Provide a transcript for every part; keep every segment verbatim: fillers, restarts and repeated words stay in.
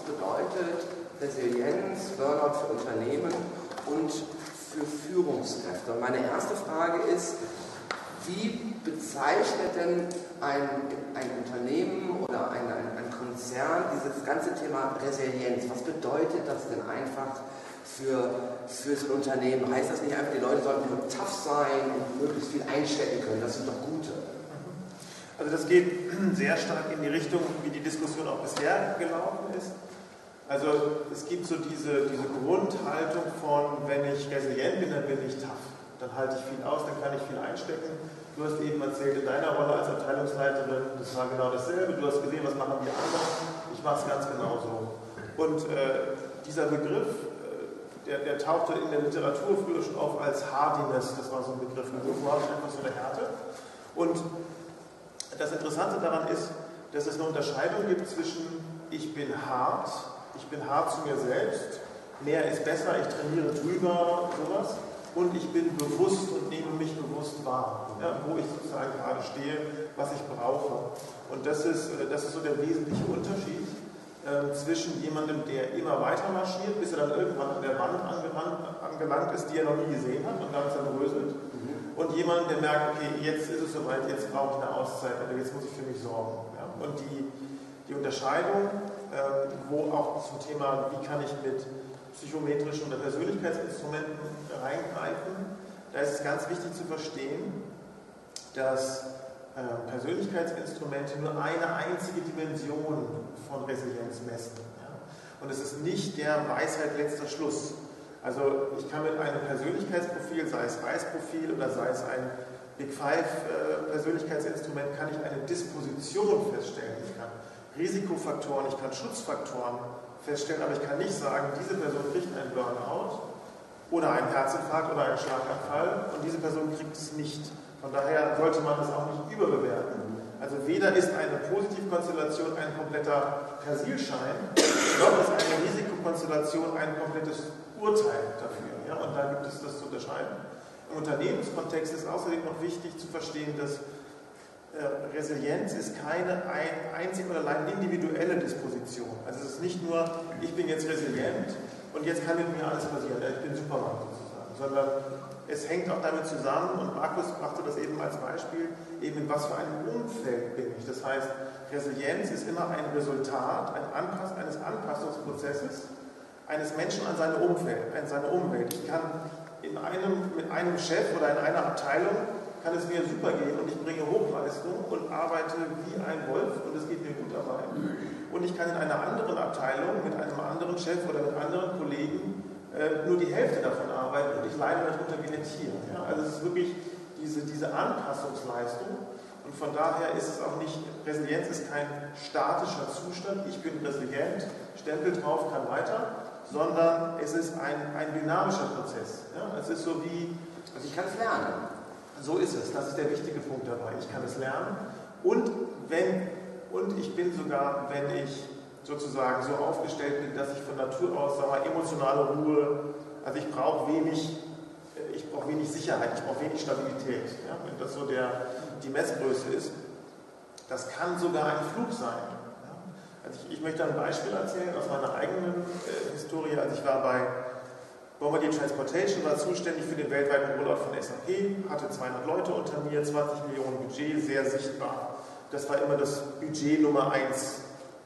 bedeutet Resilienz, Burnout für Unternehmen und für Führungskräfte? Und meine erste Frage ist, wie bezeichnet denn ein, ein Unternehmen oder ein, ein, ein Konzern dieses ganze Thema Resilienz? Was bedeutet das denn einfach für, für so ein Unternehmen? Heißt das nicht einfach, die Leute sollten nur tough sein und möglichst viel einstecken können? Das sind doch gute. Also das geht sehr stark in die Richtung, wie die Diskussion auch bisher gelaufen ist. Also es gibt so diese, diese Grundhaltung von, wenn ich resilient bin, dann bin ich tough. Dann halte ich viel aus, dann kann ich viel einstecken. Du hast eben erzählt, in deiner Rolle als Abteilungsleiterin, das war genau dasselbe. Du hast gesehen, was machen die anderen. Ich mache es ganz genauso. Und äh, dieser Begriff, äh, der, der tauchte in der Literatur früher schon auf als Hardiness. Das war so ein Begriff. Wo habe ich einfach so eine Härte. Und das Interessante daran ist, dass es eine Unterscheidung gibt zwischen ich bin hart, ich bin hart zu mir selbst, mehr ist besser, ich trainiere drüber, sowas. Und ich bin bewusst und nehme mich bewusst wahr, ja, wo ich sozusagen gerade stehe, was ich brauche. Und das ist, das ist so der wesentliche Unterschied äh, zwischen jemandem, der immer weiter marschiert, bis er dann irgendwann an der Wand angelangt, angelangt ist, die er noch nie gesehen hat und dann zerbröselt. Mhm. Und jemandem, der merkt, okay, jetzt ist es soweit, jetzt brauche ich eine Auszeit oder jetzt muss ich für mich sorgen. Ja. Und die, die Unterscheidung, äh, wo auch zum Thema, wie kann ich mit psychometrischen oder Persönlichkeitsinstrumenten reingreifen, da ist es ganz wichtig zu verstehen, dass äh, Persönlichkeitsinstrumente nur eine einzige Dimension von Resilienz messen. Ja? Und es ist nicht der Weisheit letzter Schluss. Also ich kann mit einem Persönlichkeitsprofil, sei es Reisprofil oder sei es ein Big Five äh, Persönlichkeitsinstrument, kann ich eine Disposition feststellen. Ich kann Risikofaktoren, ich kann Schutzfaktoren feststellen, aber ich kann nicht sagen, diese Person kriegt einen Burnout oder einen Herzinfarkt oder einen Schlaganfall und diese Person kriegt es nicht. Von daher sollte man das auch nicht überbewerten. Also weder ist eine Positivkonstellation ein kompletter Persilschein, noch ist eine Risikokonstellation ein komplettes Urteil dafür. Ja? Und da gibt es das zu unterscheiden. Im Unternehmenskontext ist außerdem noch wichtig zu verstehen, dass Resilienz ist keine ein, einzig oder allein individuelle Disposition. Also es ist nicht nur, ich bin jetzt resilient und jetzt kann mit mir alles passieren, ich bin Superman sozusagen, sondern es hängt auch damit zusammen, und Markus brachte das eben als Beispiel, eben in was für einem Umfeld bin ich. Das heißt, Resilienz ist immer ein Resultat ein Anpass, eines Anpassungsprozesses eines Menschen an seine Umwelt, an seine Umwelt. Ich kann in einem, mit einem Chef oder in einer Abteilung kann es mir super gehen und ich bringe Hochleistung und arbeite wie ein Wolf und es geht mir gut dabei. Und ich kann in einer anderen Abteilung mit einem anderen Chef oder mit anderen Kollegen äh, nur die Hälfte davon arbeiten und ich leide darunter wie ein Tier. Ja? Also es ist wirklich diese, diese Anpassungsleistung und von daher ist es auch nicht, Resilienz ist kein statischer Zustand, ich bin resilient, Stempel drauf, kann weiter, sondern es ist ein, ein dynamischer Prozess. Ja? Es ist so wie, also ich kann es lernen. So ist es, das ist der wichtige Punkt dabei. Ich kann es lernen und, wenn, und ich bin sogar, wenn ich sozusagen so aufgestellt bin, dass ich von Natur aus, sagen wir mal, emotionale Ruhe, also ich brauche wenig, ich brauche wenig Sicherheit, ich brauche wenig Stabilität. Ja? Wenn das so der, die Messgröße ist, das kann sogar ein Fluch sein. Ja? Also ich, ich möchte ein Beispiel erzählen aus meiner eigenen äh, Historie. Also ich war bei Bombardier Transportation, war zuständig für den weltweiten Rollout von S A P, hatte zweihundert Leute unter mir, zwanzig Millionen Budget, sehr sichtbar. Das war immer das Budget Nummer eins.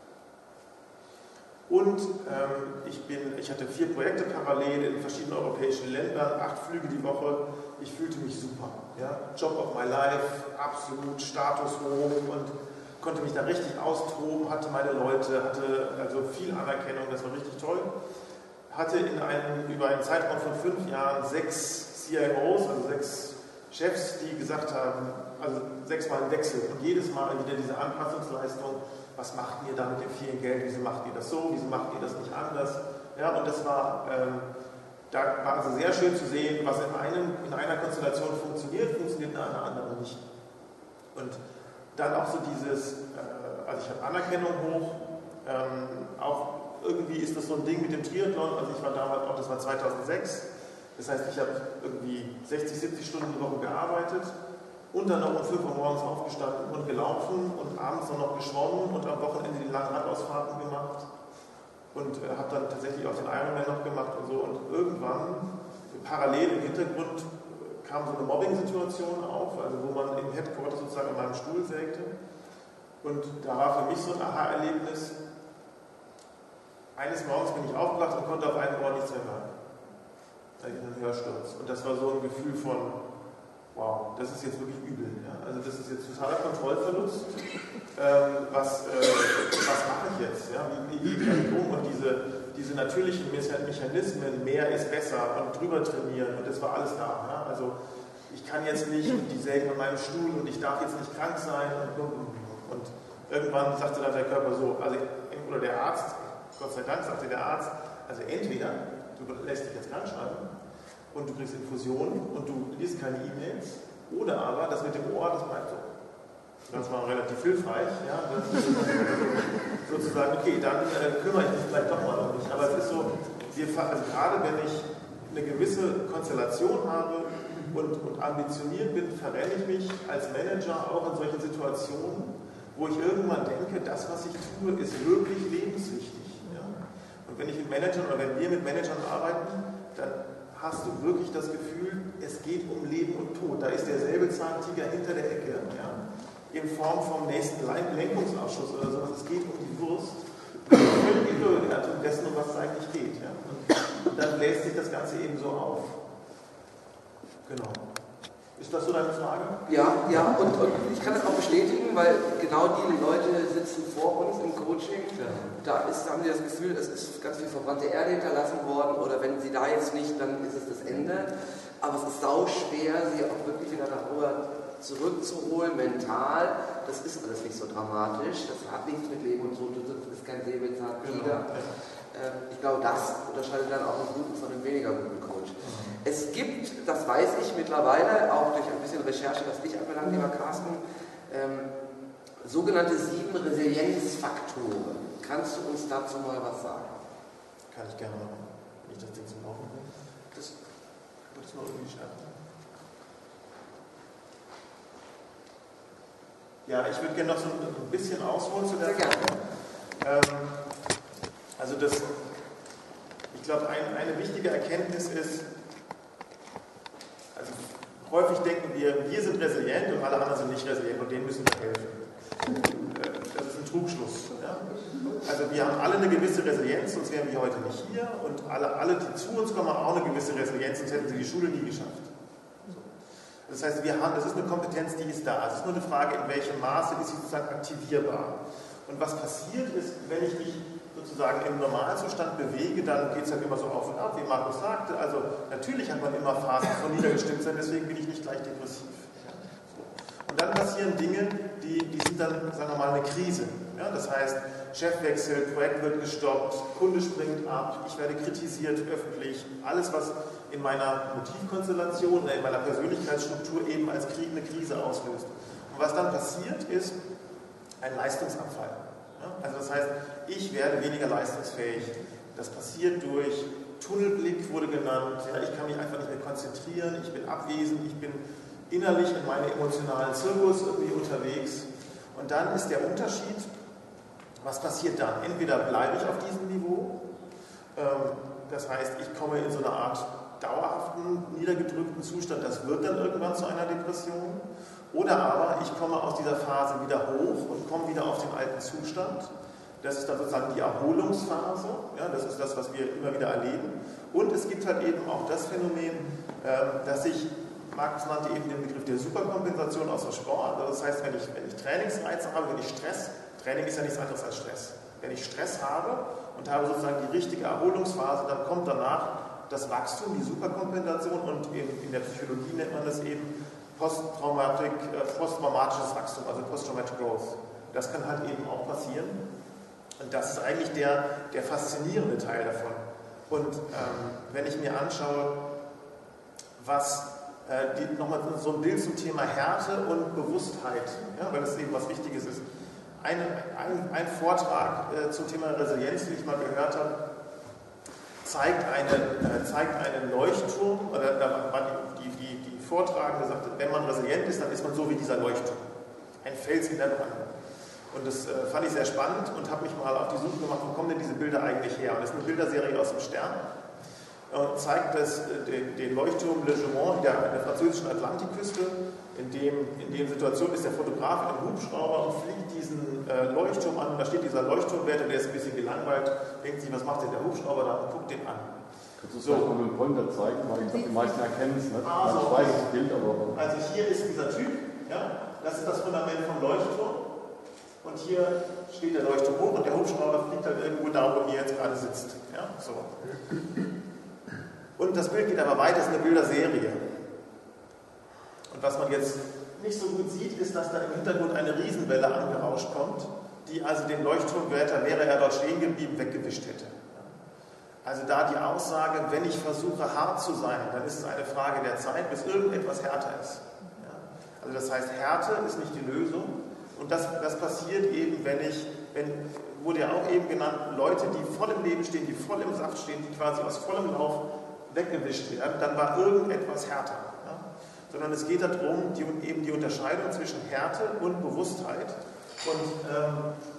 Und ähm, ich, bin, ich hatte vier Projekte parallel in verschiedenen europäischen Ländern, acht Flüge die Woche. Ich fühlte mich super. Ja? Job of my life, absolut Status hoch und konnte mich da richtig austoben, hatte meine Leute, hatte also viel Anerkennung, das war richtig toll. Hatte in einem, über einen Zeitraum von fünf Jahren sechs C I Os, also sechs Chefs, die gesagt haben, also sechsmal im Wechsel und jedes Mal wieder diese Anpassungsleistung, was macht ihr da mit dem vielen Geld, wieso macht ihr das so, wieso macht ihr das nicht anders? Ja, und das war, ähm, da war also sehr schön zu sehen, was in, einem, in einer Konstellation funktioniert, funktioniert in einer anderen nicht. Und dann auch so dieses, äh, also ich habe Anerkennung hoch, ähm, auch irgendwie ist das so ein Ding mit dem Triathlon, also ich war damals auch, das war zweitausendsechs, das heißt, ich habe irgendwie sechzig, siebzig Stunden die Woche gearbeitet und dann noch um fünf Uhr morgens aufgestanden und gelaufen und abends dann noch geschwommen und am Wochenende die langen Radausfahrten gemacht. und äh, habe dann tatsächlich auch den Ironman noch gemacht und so. Und irgendwann, parallel im Hintergrund, kam so eine Mobbing-Situation auf, also wo man im Headquarter sozusagen an meinem Stuhl sägte. Und da war für mich so ein Aha-Erlebnis. Eines Morgens bin ich aufgewacht und konnte auf einen Ohr nichts mehr hören. Da hatte ich einen Hörsturz. Und das war so ein Gefühl von, wow, das ist jetzt wirklich übel. Ja? Also das ist jetzt totaler Kontrollverlust. Ähm, was, äh, was mache ich jetzt? Ja? Wie, wie gehe ich um? Und diese, diese natürlichen Mechanismen, mehr ist besser und drüber trainieren und das war alles da. Ja? Also ich kann jetzt nicht und die sägen an meinem Stuhl und ich darf jetzt nicht krank sein und, und, und irgendwann sagte dann der Körper so, also, oder der Arzt, Gott sei Dank sagte der Arzt, also entweder du lässt dich jetzt krank schreiben und du kriegst Infusionen und du liest keine E-Mails, oder aber das mit dem Ohr, das bleibt so. Das war relativ hilfreich, ja, das sozusagen, okay, dann äh, kümmere ich mich vielleicht doch mal noch nicht. Aber es ist so, wir, also gerade wenn ich eine gewisse Konstellation habe und, und ambitioniert bin, verrenne ich mich als Manager auch in solchen Situationen, wo ich irgendwann denke, das, was ich tue, ist wirklich lebenswichtig. Ja? Und wenn ich mit Managern oder wenn wir mit Managern arbeiten, dann hast du wirklich das Gefühl, es geht um Leben und Tod. Da ist der Säbelzahntiger hinter der Ecke. Ja? In Form vom nächsten Lenkungsausschuss oder sowas. Es geht um die Wurst. Völlig Überbewertung dessen, um was es eigentlich geht. Ja? Und dann bläst sich das Ganze eben so auf. Genau. Ist das so deine Frage? Ja, ja, und, und ich kann das auch bestätigen, weil genau die Leute sitzen vor uns im Coaching. Ja. Da, ist, da haben sie das Gefühl, es ist ganz viel verbrannte Erde hinterlassen worden oder wenn sie da jetzt nicht, dann ist es das Ende. Aber es ist sau schwer, sie auch wirklich wieder nach oben zurückzuholen, mental. Das ist alles nicht so dramatisch. Das hat nichts mit Leben und Tod, das ist kein Säbelzahntiger. Genau. Ja. Ich glaube, das unterscheidet dann auch einen guten von einem weniger guten Coach. Mhm. Es gibt, das weiß ich mittlerweile, auch durch ein bisschen Recherche, was dich anbelangt, lieber Carsten, ähm, sogenannte sieben Resilienzfaktoren. Kannst du uns dazu mal was sagen? Kann ich gerne machen, wenn ich das Ding zum Laufen bringe. Das wird es noch irgendwie schaffen. Ja, ich würde gerne noch so ein bisschen ausholen zu der Frage. Ähm, also das, ich glaube, ein, eine wichtige Erkenntnis ist, also häufig denken wir, wir sind resilient und alle anderen sind nicht resilient und denen müssen wir helfen. Das ist ein Trugschluss. Ja? Also wir haben alle eine gewisse Resilienz, sonst wären wir heute nicht hier und alle, alle, die zu uns kommen, haben auch eine gewisse Resilienz, sonst hätten sie die Schule nie geschafft. Das heißt, wir haben, das ist eine Kompetenz, die ist da. Es ist nur eine Frage, in welchem Maße ist sie sozusagen aktivierbar. Und was passiert ist, wenn ich mich sozusagen im Normalzustand bewege, dann geht es halt immer so auf und ab, wie Markus sagte. Also natürlich hat man immer Phasen von Niedergestimmtsein, deswegen bin ich nicht gleich depressiv. Ja, so. Und dann passieren Dinge, die, die sind dann, sagen wir mal, eine Krise. Ja, das heißt, Chef wechselt, Projekt wird gestoppt, Kunde springt ab, ich werde kritisiert öffentlich. Alles, was in meiner Motivkonstellation oder in meiner Persönlichkeitsstruktur eben als eine Krise auslöst. Und was dann passiert, ist ein Leistungsabfall. Ja, also das heißt, ich werde weniger leistungsfähig. Das passiert durch Tunnelblick, wurde genannt. Ja, ich kann mich einfach nicht mehr konzentrieren, ich bin abwesend, ich bin innerlich in meinem emotionalen Zirkus irgendwie unterwegs. Und dann ist der Unterschied, was passiert dann? Entweder bleibe ich auf diesem Niveau, ähm, das heißt, ich komme in so eine Art dauerhaften, niedergedrückten Zustand, das wird dann irgendwann zu einer Depression, oder aber ich komme aus dieser Phase wieder hoch und komme wieder auf den alten Zustand. Das ist dann sozusagen die Erholungsphase, ja, das ist das, was wir immer wieder erleben. Und es gibt halt eben auch das Phänomen, äh, dass ich, Markus nannte eben den Begriff der Superkompensation aus dem Sport, also das heißt, wenn ich, wenn ich Trainingsreize habe, wenn ich Stress, Training ist ja nichts anderes als Stress. Wenn ich Stress habe und habe sozusagen die richtige Erholungsphase, dann kommt danach das Wachstum, die Superkompensation und in, in der Psychologie nennt man das eben Posttraumatic, äh, posttraumatisches Wachstum, also Post-Traumatic Growth. Das kann halt eben auch passieren. Und das ist eigentlich der, der faszinierende Teil davon. Und ähm, wenn ich mir anschaue, was äh, nochmal so ein Bild zum Thema Härte und Bewusstheit, ja, weil das eben was Wichtiges ist. Ein, ein, ein Vortrag äh, zum Thema Resilienz, den ich mal gehört habe, zeigt, eine, äh, zeigt einen Leuchtturm, oder da war die, die, die, die Vortragende sagte, wenn man resilient ist, dann ist man so wie dieser Leuchtturm. Ein Fels in der Brandung. Und das äh, fand ich sehr spannend und habe mich mal auf die Suche gemacht, wo kommen denn diese Bilder eigentlich her? Und das ist eine Bilderserie aus dem Stern und zeigt das, äh, den, den Leuchtturm Le Gemont in der, in der französischen Atlantikküste. In dem, in dem Situation ist der Fotograf in einem Hubschrauber und fliegt diesen äh, Leuchtturm an. Und da steht dieser Leuchtturmwärter, der ist ein bisschen gelangweilt, denkt sich, was macht denn der Hubschrauber da? Und guckt den an. Kannst du es so mal mit dem Pointer zeigen, weil ich glaube, die meisten erkennen es nicht. Ah, so. Ich weiß das Bild, aber... Also hier ist dieser Typ, ja, das ist das Fundament vom Leuchtturm. Und hier steht der Leuchtturm hoch und der Hubschrauber fliegt halt irgendwo da, wo ihr jetzt gerade sitzt. Ja, so. Und das Bild geht aber weiter, es ist eine Bilderserie. Und was man jetzt nicht so gut sieht, ist, dass da im Hintergrund eine Riesenwelle angerauscht kommt, die also den Leuchtturmwärter, wäre er dort stehen geblieben, weggewischt hätte. Also da die Aussage, wenn ich versuche hart zu sein, dann ist es eine Frage der Zeit, bis irgendetwas härter ist. Also das heißt, Härte ist nicht die Lösung. Und das, das passiert eben, wenn ich, wenn, wurde ja auch eben genannt, Leute, die voll im Leben stehen, die voll im Saft stehen, die quasi aus vollem Lauf weggewischt werden, dann war irgendetwas härter. Ja? Sondern es geht darum, die, eben die Unterscheidung zwischen Härte und Bewusstheit. Und ähm,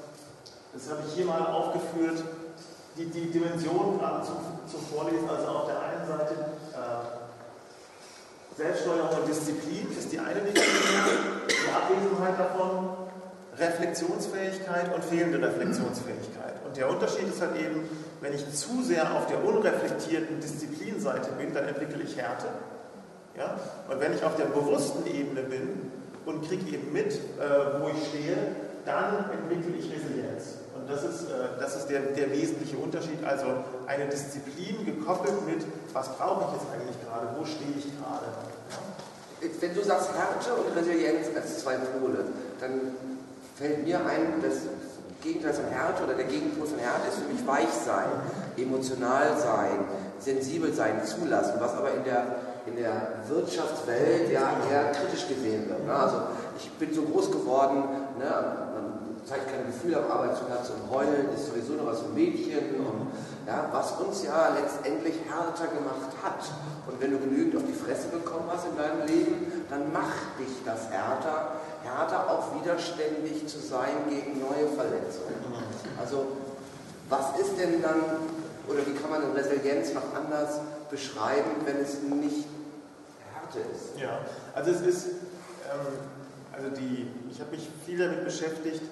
das habe ich hier mal aufgeführt, die, die Dimension gerade zum, zum Vorlesen, also auf der einen Seite äh, Selbststeuerung und Disziplin ist die eine Dimension, die Abwesenheit davon, Reflexionsfähigkeit und fehlende Reflexionsfähigkeit. Und der Unterschied ist halt eben, wenn ich zu sehr auf der unreflektierten Disziplinseite bin, dann entwickle ich Härte. Ja? Und wenn ich auf der bewussten Ebene bin und kriege eben mit, äh, wo ich stehe, dann entwickle ich Resilienz. Und das ist, äh, das ist der, der wesentliche Unterschied. Also eine Disziplin gekoppelt mit, was brauche ich jetzt eigentlich gerade, wo stehe ich gerade. Ja? Wenn du sagst Härte und Resilienz als zwei Pole, dann fällt mir ein, das Gegenteil von Härte oder der Gegenpol von Härte ist für mich weich sein, emotional sein, sensibel sein, zulassen, was aber in der, in der Wirtschaftswelt ja eher kritisch gesehen wird. Ne? Also ich bin so groß geworden, ne? Man zeigt keine Gefühle am Arbeitsplatz und Heulen ist sowieso noch was für Mädchen, und, ja, was uns ja letztendlich härter gemacht hat. Und wenn du genügend auf die Fresse bekommen hast in deinem Leben, dann macht dich das härter, härter auch widerständig zu sein gegen neue Verletzungen. Also was ist denn dann, oder wie kann man denn Resilienz noch anders beschreiben, wenn es nicht Härte ist? Ja, also es ist, ähm, also die, ich habe mich viel damit beschäftigt,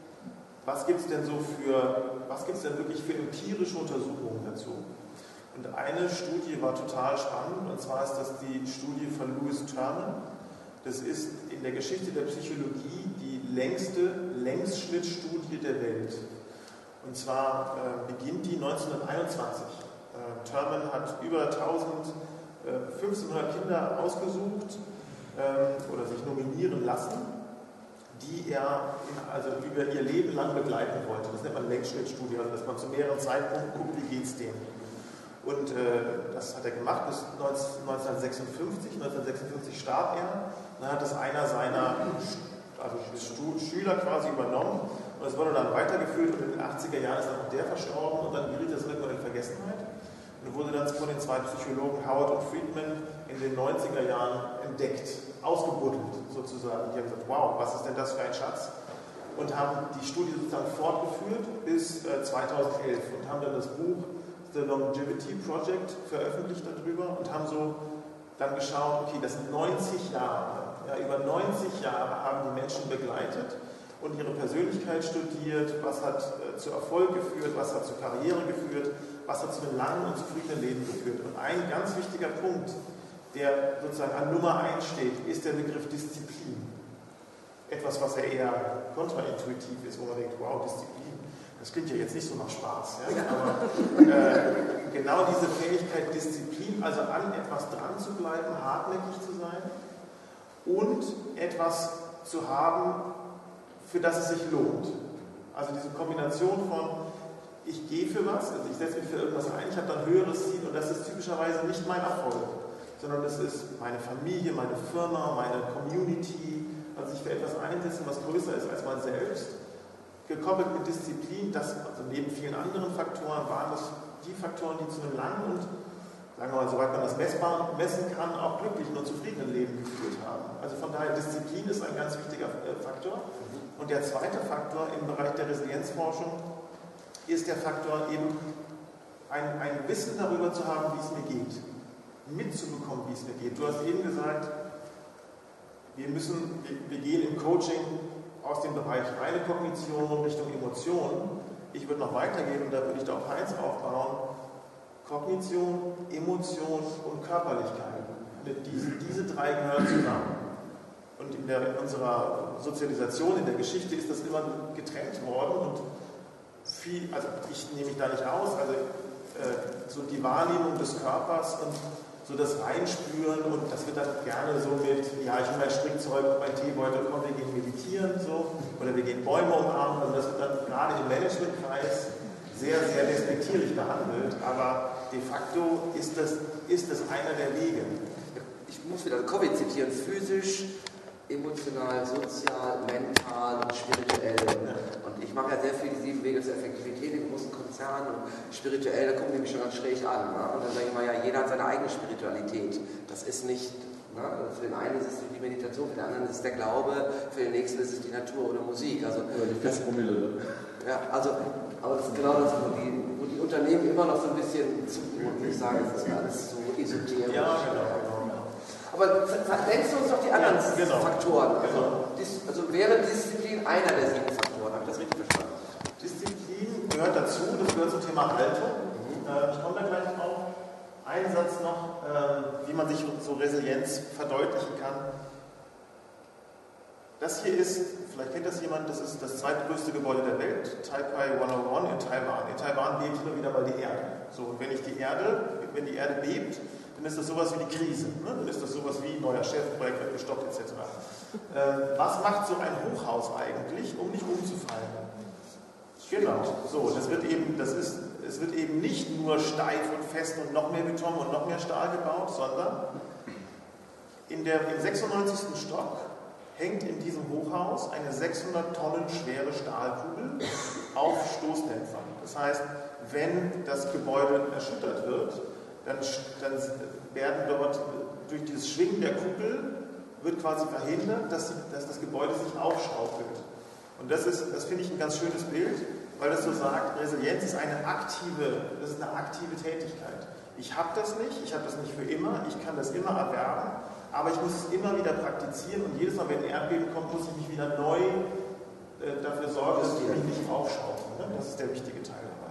was gibt es denn so für, was gibt es denn wirklich für empirische Untersuchungen dazu? Und eine Studie war total spannend, und zwar ist das die Studie von Lewis Terman. Das ist in der Geschichte der Psychologie die längste Längsschnittstudie der Welt. Und zwar äh, beginnt die neunzehnhunderteinundzwanzig. Äh, Terman hat über fünfzehnhundert Kinder ausgesucht äh, oder sich nominieren lassen, die er also über ihr Leben lang begleiten wollte. Das nennt man Längsschnittstudie, also dass man zu mehreren Zeitpunkten guckt, wie geht es denen. Und äh, das hat er gemacht bis neunzehnhundertsechsundfünfzig. neunzehnhundertsechsundfünfzig starb er. Dann hat es einer seiner also Schüler quasi übernommen und es wurde dann weitergeführt, und in den achtziger Jahren ist dann auch der verstorben, und dann geriet das irgendwann in Vergessenheit und wurde dann von den zwei Psychologen Howard und Friedman in den neunziger Jahren entdeckt, ausgebuddelt sozusagen. Die haben gesagt, wow, was ist denn das für ein Schatz? Und haben die Studie sozusagen fortgeführt bis äh, zweitausendelf und haben dann das Buch The Longevity Project veröffentlicht darüber und haben so dann geschaut, okay, das sind neunzig Jahre. Ja, über neunzig Jahre haben die Menschen begleitet und ihre Persönlichkeit studiert, was hat äh, zu Erfolg geführt, was hat zu Karriere geführt, was hat zu einem langen und zufriedenen Leben geführt. Und ein ganz wichtiger Punkt, der sozusagen an Nummer eins steht, ist der Begriff Disziplin. Etwas, was ja eher kontraintuitiv ist, wo man denkt, wow, Disziplin, das klingt ja jetzt nicht so nach Spaß. Ja? Aber äh, genau diese Fähigkeit, Disziplin, also an etwas dran zu bleiben, hartnäckig zu sein, und etwas zu haben, für das es sich lohnt. Also diese Kombination von, ich gehe für was, also ich setze mich für irgendwas ein, ich habe dann ein höheres Ziel, und das ist typischerweise nicht mein Erfolg, sondern es ist meine Familie, meine Firma, meine Community, also sich für etwas einsetzen, was größer ist als man selbst, gekoppelt mit Disziplin. Das, also neben vielen anderen Faktoren, waren das die Faktoren, die zu einem langen und sagen wir mal, soweit man das messbar messen kann, auch glücklichen und zufriedenen Leben geführt haben. Also von daher, Disziplin ist ein ganz wichtiger Faktor. Und der zweite Faktor im Bereich der Resilienzforschung ist der Faktor eben ein, ein Wissen darüber zu haben, wie es mir geht. Mitzubekommen, wie es mir geht. Du hast eben gesagt, wir müssen, wir, wir gehen im Coaching aus dem Bereich reine Kognition Richtung Emotion. Ich würde noch weitergehen und da würde ich da auf Heinz aufbauen. Kognition, Emotion und Körperlichkeit. Diese, diese drei gehören zusammen. Und in, der, in unserer Sozialisation, in der Geschichte ist das immer getrennt worden und viel, also ich nehme mich da nicht aus, also äh, so die Wahrnehmung des Körpers und so das Reinspüren und das wird dann gerne so mit, ja, ich habe mein Strickzeug, mein Teebeutel, komm, wir gehen meditieren, so, oder wir gehen Bäume umarmen, also das wird dann gerade im Managementkreis sehr, sehr despektierlich behandelt, aber de facto ist das, ist das einer der Wege. Ich muss wieder Covid zitieren, physisch, emotional, sozial, mental und spirituell. Und ich mache ja sehr viel die sieben Wege zur Effektivität in großen Konzernen und spirituell, da gucken die mich schon ganz schräg an. Ne? Und dann sage ich mal, ja, jeder hat seine eigene Spiritualität. Das ist nicht, ne? Für den einen ist es die Meditation, für den anderen ist es der Glaube, für den nächsten ist es die Natur oder Musik. Also, oder die Festpromille. Ja, also, aber das ist genau das, wo die, wo die Unternehmen immer noch so ein bisschen zucken und nicht sagen, es ist alles so esoterisch. Ja, genau. Aber nennst du uns doch die anderen ja, genau. Faktoren. Also, genau. dis, also wäre Disziplin einer der sieben Faktoren. Habe ich das richtig verstanden? Disziplin gehört dazu, das gehört zum Thema Haltung. Mhm. Äh, ich komme da gleich drauf. Ein Satz noch, äh, wie man sich so Resilienz verdeutlichen kann. Das hier ist, vielleicht kennt das jemand, das ist das zweitgrößte Gebäude der Welt, Taipei hunderteins in Taiwan. In Taiwan bebt immer wieder mal die Erde. So, und wenn ich die Erde, wenn die Erde bebt, dann ist das sowas wie die Krise, ne? Dann ist das sowas wie neuer Chefprojekt wird gestoppt et cetera. Ähm, was macht so ein Hochhaus eigentlich, um nicht umzufallen? Genau, so, das wird eben, das ist, es wird eben nicht nur steif und fest und noch mehr Beton und noch mehr Stahl gebaut, sondern in der, im sechsundneunzigsten Stock hängt in diesem Hochhaus eine sechshundert Tonnen schwere Stahlkugel auf Stoßdämpfern. Das heißt, wenn das Gebäude erschüttert wird, Dann, dann werden dort durch dieses Schwingen der Kugel wird quasi verhindert, dass, die, dass das Gebäude sich aufschaukelt. Und das ist, das finde ich ein ganz schönes Bild, weil es so sagt, Resilienz ist eine aktive, das ist eine aktive Tätigkeit. Ich habe das nicht, ich habe das nicht für immer, ich kann das immer erwerben, aber ich muss es immer wieder praktizieren und jedes Mal, wenn ein Erdbeben kommt, muss ich mich wieder neu äh, dafür sorgen, dass ich mich nicht aufschaukel. Ne? Das ist der wichtige Teil dabei.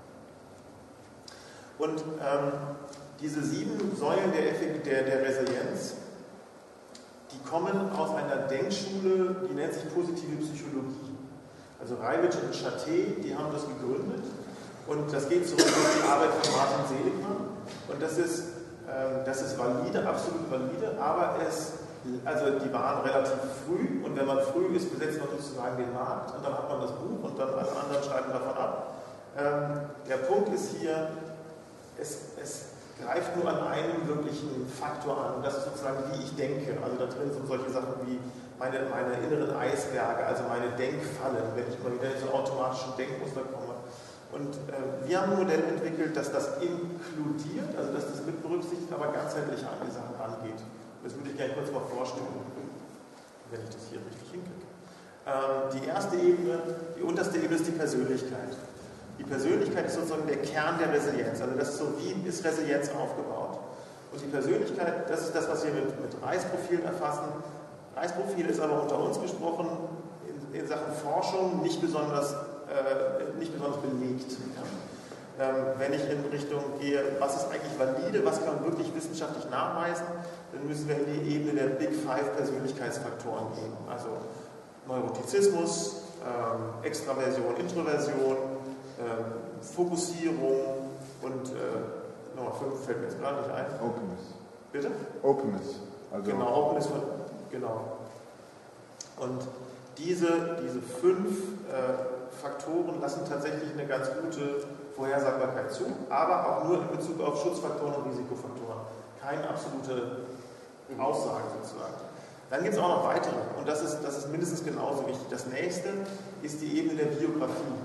Und ähm, diese sieben Säulen der, der, der Resilienz, die kommen aus einer Denkschule, die nennt sich positive Psychologie. Also Reiwitsch und Chaté, die haben das gegründet und das geht zurück auf die Arbeit von Martin Seligmann und das ist, ähm, das ist valide, absolut valide, aber es, also die waren relativ früh und wenn man früh ist, besetzt man sozusagen den Markt und dann hat man das Buch und dann alle anderen schreiben davon ab. Ähm, der Punkt ist hier, Es, es greift nur an einem wirklichen Faktor an, und das ist sozusagen, wie ich denke. Also da drin sind solche Sachen wie meine, meine inneren Eisberge, also meine Denkfallen, wenn ich mal wieder in so einen automatischen Denkmuster komme. Und äh, wir haben ein Modell entwickelt, das das inkludiert, also dass das mit berücksichtigt, aber ganzheitlich an die Sachen rangeht. Das würde ich gerne kurz mal vorstellen, wenn ich das hier richtig hinkriege. Ähm, die erste Ebene, die unterste Ebene ist die Persönlichkeit. Die Persönlichkeit ist sozusagen der Kern der Resilienz. Also das ist so, wie ist Resilienz aufgebaut? Und die Persönlichkeit, das ist das, was wir mit, mit Reisprofilen erfassen. Reisprofil ist aber unter uns gesprochen in, in Sachen Forschung nicht besonders, äh, nicht besonders belegt. Ja. Ähm, wenn ich in Richtung gehe, was ist eigentlich valide, was kann man wirklich wissenschaftlich nachweisen, dann müssen wir in die Ebene der Big Five Persönlichkeitsfaktoren gehen. Also Neurotizismus, ähm, Extraversion, Introversion, Ähm, Fokussierung und äh, Nummer fünf fällt mir jetzt gerade nicht ein. Openness. Bitte? Openness. Also genau, Openness von, genau. Und diese, diese fünf äh, Faktoren lassen tatsächlich eine ganz gute Vorhersagbarkeit zu, aber auch nur in Bezug auf Schutzfaktoren und Risikofaktoren. Keine absolute Aussage sozusagen. Dann gibt es auch noch weitere und das ist, das ist mindestens genauso wichtig. Das nächste ist die Ebene der Biografie.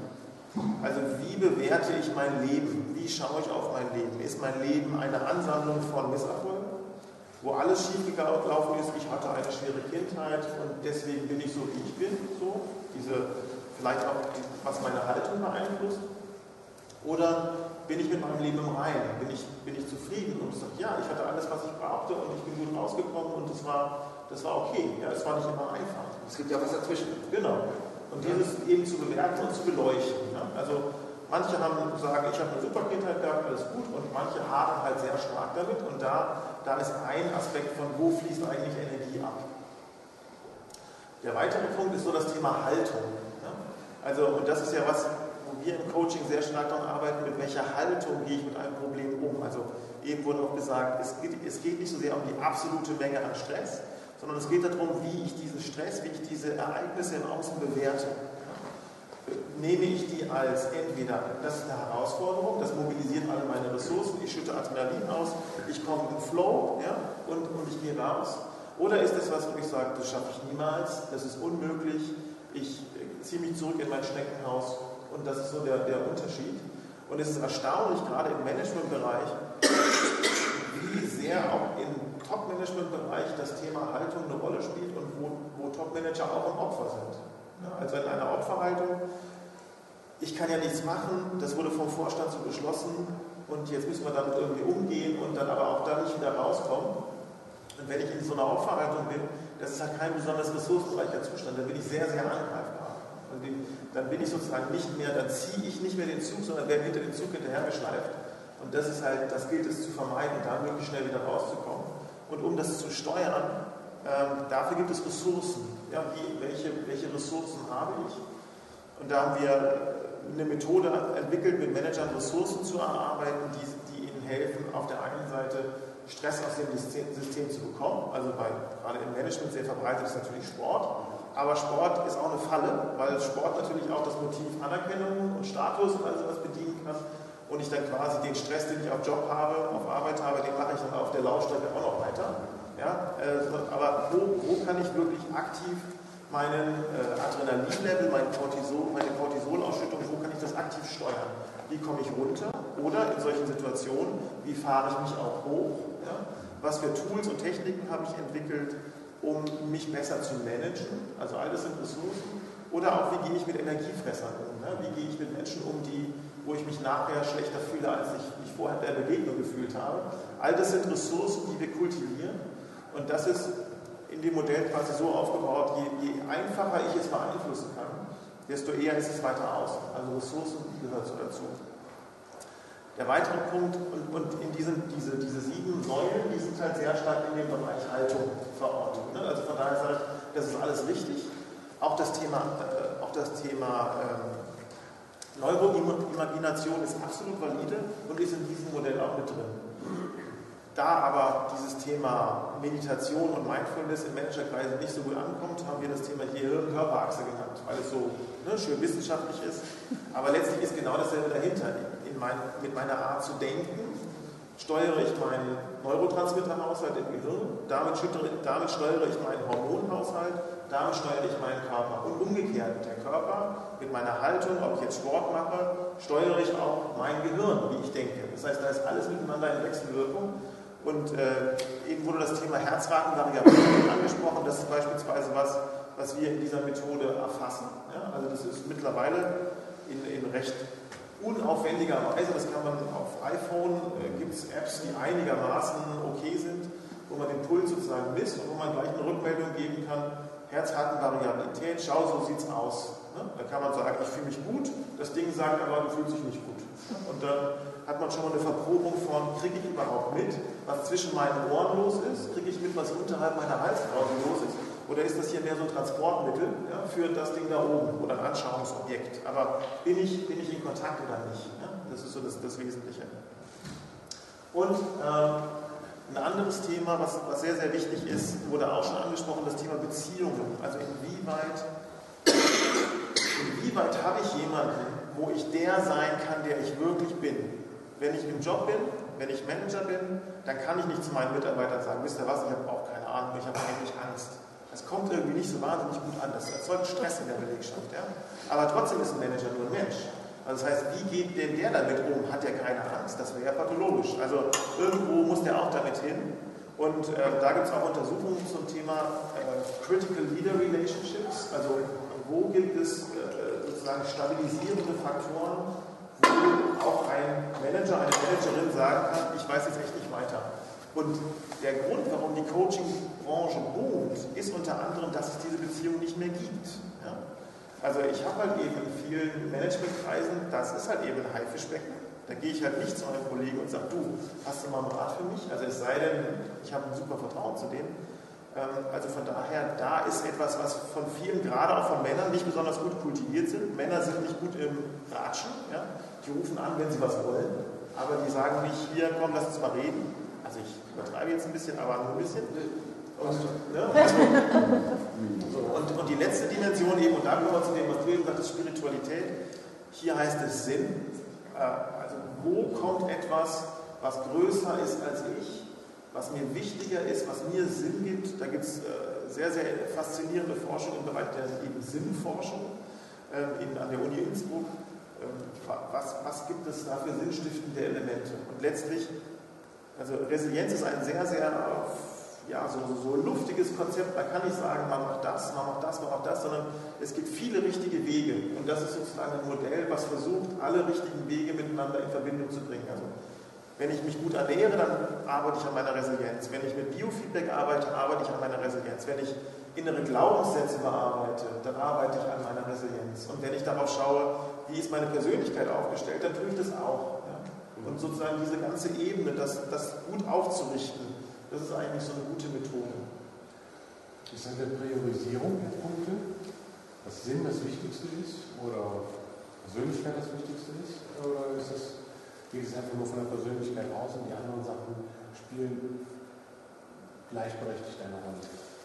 Also wie bewerte ich mein Leben? Wie schaue ich auf mein Leben? Ist mein Leben eine Ansammlung von Misserfolgen, wo alles schiefgelaufen ist? Ich hatte eine schwere Kindheit und deswegen bin ich so, wie ich bin. So, diese, vielleicht auch, was meine Haltung beeinflusst. Oder bin ich mit meinem Leben im Reinen? Bin ich, bin ich zufrieden und sage, ja, ich hatte alles, was ich brauchte und ich bin gut rausgekommen und das war, das war okay. Ja, es war nicht immer einfach. Es gibt ja was dazwischen. Genau. Und dieses eben zu bewerten und zu beleuchten. Ja? Also manche haben sagen, ich habe eine super Kindheit gehabt, alles gut, und manche hadern halt sehr stark damit. Und da, da ist ein Aspekt von, wo fließt eigentlich Energie ab. Der weitere Punkt ist so das Thema Haltung. Ja? Also, und das ist ja was, wo wir im Coaching sehr stark daran arbeiten, mit welcher Haltung gehe ich mit einem Problem um. Also eben wurde auch gesagt, es geht, es geht nicht so sehr um die absolute Menge an Stress, sondern es geht darum, wie ich diesen Stress, wie ich diese Ereignisse im Außen bewerte. Nehme ich die als entweder, das ist eine Herausforderung, das mobilisiert alle meine Ressourcen, ich schütte Adrenalin aus, ich komme in Flow, ja, und, und ich gehe raus. Oder ist es was, wo ich sage, das schaffe ich niemals, das ist unmöglich, ich ziehe mich zurück in mein Schneckenhaus, und das ist so der, der Unterschied. Und es ist erstaunlich, gerade im Managementbereich, wie sehr auch im Top-Management-Bereich das Thema Haltung eine Rolle spielt und wo, wo Top-Manager auch im Opfer sind. Ja, also in einer Opferhaltung, ich kann ja nichts machen, das wurde vom Vorstand so beschlossen und jetzt müssen wir damit irgendwie umgehen und dann aber auch da nicht wieder rauskommen. Und wenn ich in so einer Opferhaltung bin, das ist halt kein besonders ressourcenreicher Zustand, dann bin ich sehr, sehr angreifbar. Und dann bin ich sozusagen nicht mehr, dann ziehe ich nicht mehr den Zug, sondern werde hinter den Zug hinterhergeschleift. Und das ist halt, das gilt es zu vermeiden, da möglichst schnell wieder rauszukommen. Und um das zu steuern, ähm, dafür gibt es Ressourcen. Ja, wie, welche, welche Ressourcen habe ich? Und da haben wir eine Methode entwickelt, mit Managern Ressourcen zu erarbeiten, die, die ihnen helfen, auf der einen Seite Stress aus dem System, System zu bekommen. Also bei, gerade im Management sehr verbreitet ist natürlich Sport. Aber Sport ist auch eine Falle, weil Sport natürlich auch das Motiv Anerkennung und Status und alles was bedienen kann. Und ich dann quasi den Stress, den ich auf Job habe, auf Arbeit habe, den mache ich dann auf der Laufstrecke auch noch weiter. Ja? Äh, aber wo, wo kann ich wirklich aktiv meinen äh, Adrenalinlevel, mein Cortisol, meine Cortisolausschüttung, wo kann ich das aktiv steuern? Wie komme ich runter? Oder in solchen Situationen, wie fahre ich mich auch hoch? Ja? Was für Tools und Techniken habe ich entwickelt, um mich besser zu managen? Also all das sind Ressourcen. Oder auch, wie gehe ich mit Energiefressern um? Ne? Wie gehe ich mit Menschen um, die, wo ich mich nachher schlechter fühle, als ich mich vorher der Begegnung gefühlt habe? All das sind Ressourcen, die wir kultivieren. Und das ist in dem Modell quasi so aufgebaut, je, je einfacher ich es beeinflussen kann, desto eher ist es weiter aus. Also Ressourcen gehört so dazu. Der weitere Punkt, und, und in diesen, diese, diese sieben Säulen, die sind halt sehr stark in dem Bereich Haltung verortet. Ne? Also von daher sage ich, das ist alles richtig. Auch das Thema, äh, auch das Thema ähm, Neuroimagination ist absolut valide und ist in diesem Modell auch mit drin. Da aber dieses Thema Meditation und Mindfulness in Managerkreisen nicht so gut ankommt, haben wir das Thema Gehirn-Körperachse genannt, weil es so ne, schön wissenschaftlich ist. Aber letztlich ist genau dasselbe dahinter. In mein, mit meiner Art zu denken steuere ich meinen Neurotransmitterhaushalt im Gehirn, damit, schüttere, damit steuere ich meinen Hormonhaushalt, damit steuere ich meinen Körper. Und umgekehrt, der Körper mit meiner Haltung, ob ich jetzt Sport mache, steuere ich auch mein Gehirn, wie ich denke. Das heißt, da ist alles miteinander in Wechselwirkung. Und äh, eben wurde das Thema Herzratenvariabilität angesprochen. Das ist beispielsweise was, was wir in dieser Methode erfassen. Ja? Also das ist mittlerweile in, in recht unaufwendiger Weise, das kann man auf iPhone, äh, gibt es Apps, die einigermaßen okay sind, wo man den Puls sozusagen misst und wo man gleich eine Rückmeldung geben kann, Herzratenvariabilität, schau, so sieht es aus. Ne? Da kann man sagen, ich fühle mich gut, das Ding sagt aber, du fühlst dich nicht gut. Und dann hat man schon mal eine Verprobung von, kriege ich überhaupt mit, was zwischen meinen Ohren los ist, kriege ich mit, was unterhalb meiner Halskrause los ist, oder ist das hier mehr so ein Transportmittel ja, für das Ding da oben oder ein Anschauungsobjekt? Aber bin ich, bin ich in Kontakt oder nicht? Ja? Das ist so das, das Wesentliche. Und ähm, ein anderes Thema, was, was sehr, sehr wichtig ist, wurde auch schon angesprochen, das Thema Beziehungen. Also inwieweit, inwieweit habe ich jemanden, wo ich der sein kann, der ich wirklich bin. Wenn ich im Job bin, wenn ich Manager bin, dann kann ich nicht zu meinen Mitarbeitern sagen, wisst ihr was, ich habe auch keine Ahnung, ich habe eigentlich Angst. Das kommt irgendwie nicht so wahnsinnig gut an, das erzeugt Stress in der Belegschaft. Ja? Aber trotzdem ist ein Manager nur ein Mensch. Also das heißt, wie geht denn der damit um? Hat er keine Angst? Das wäre ja pathologisch. Also irgendwo muss der auch damit hin. Und äh, da gibt es auch Untersuchungen zum Thema äh, Critical Leader Relationships. Also wo gibt es äh, sozusagen stabilisierende Faktoren, wo auch ein Manager, eine Managerin sagen kann, ich weiß jetzt echt nicht weiter. Und der Grund, warum die Coaching-Branche boomt, ist unter anderem, dass es diese Beziehung nicht mehr gibt. Ja? Also ich habe halt eben in vielen Managementkreisen, das ist halt eben ein Haifischbecken. Da gehe ich halt nicht zu einem Kollegen und sage, du, hast du mal einen Rat für mich? Also es sei denn, ich habe ein super Vertrauen zu dem. Also von daher, da ist etwas, was von vielen, gerade auch von Männern, nicht besonders gut kultiviert sind. Männer sind nicht gut im Ratschen. Ja? Die rufen an, wenn sie was wollen. Aber die sagen nicht, hier, komm, lass uns mal reden. Also ich übertreibe jetzt ein bisschen, aber nur ein bisschen. Und, ne? also, so, und, und die letzte Dimension eben, und da kommen wir zu dem, was du eben sagtest, Spiritualität. Hier heißt es Sinn. Also wo kommt etwas, was größer ist als ich, was mir wichtiger ist, was mir Sinn gibt? Da gibt es sehr, sehr faszinierende Forschung im Bereich der eben Sinnforschung in, an der Uni Innsbruck. Was, was gibt es da für sinnstiftende Elemente? Und letztlich, also Resilienz ist ein sehr, sehr ja, so, so luftiges Konzept. Man kann nicht sagen, man macht das, man macht das, man macht das, sondern es gibt viele richtige Wege. Und das ist sozusagen ein Modell, was versucht, alle richtigen Wege miteinander in Verbindung zu bringen. Also, wenn ich mich gut ernähre, dann arbeite ich an meiner Resilienz. Wenn ich mit Biofeedback arbeite, arbeite ich an meiner Resilienz. Wenn ich innere Glaubenssätze bearbeite, dann arbeite ich an meiner Resilienz. Und wenn ich darauf schaue, wie ist meine Persönlichkeit aufgestellt, dann tue ich das auch. Ja? Und sozusagen diese ganze Ebene, das, das gut aufzurichten, das ist eigentlich so eine gute Methode. Ist an der Priorisierung der Punkte, dass Sinn das Wichtigste ist oder Persönlichkeit das Wichtigste ist? Oder ist es, geht es einfach nur von der Persönlichkeit aus und die anderen Sachen spielen gleichberechtigt eine Rolle?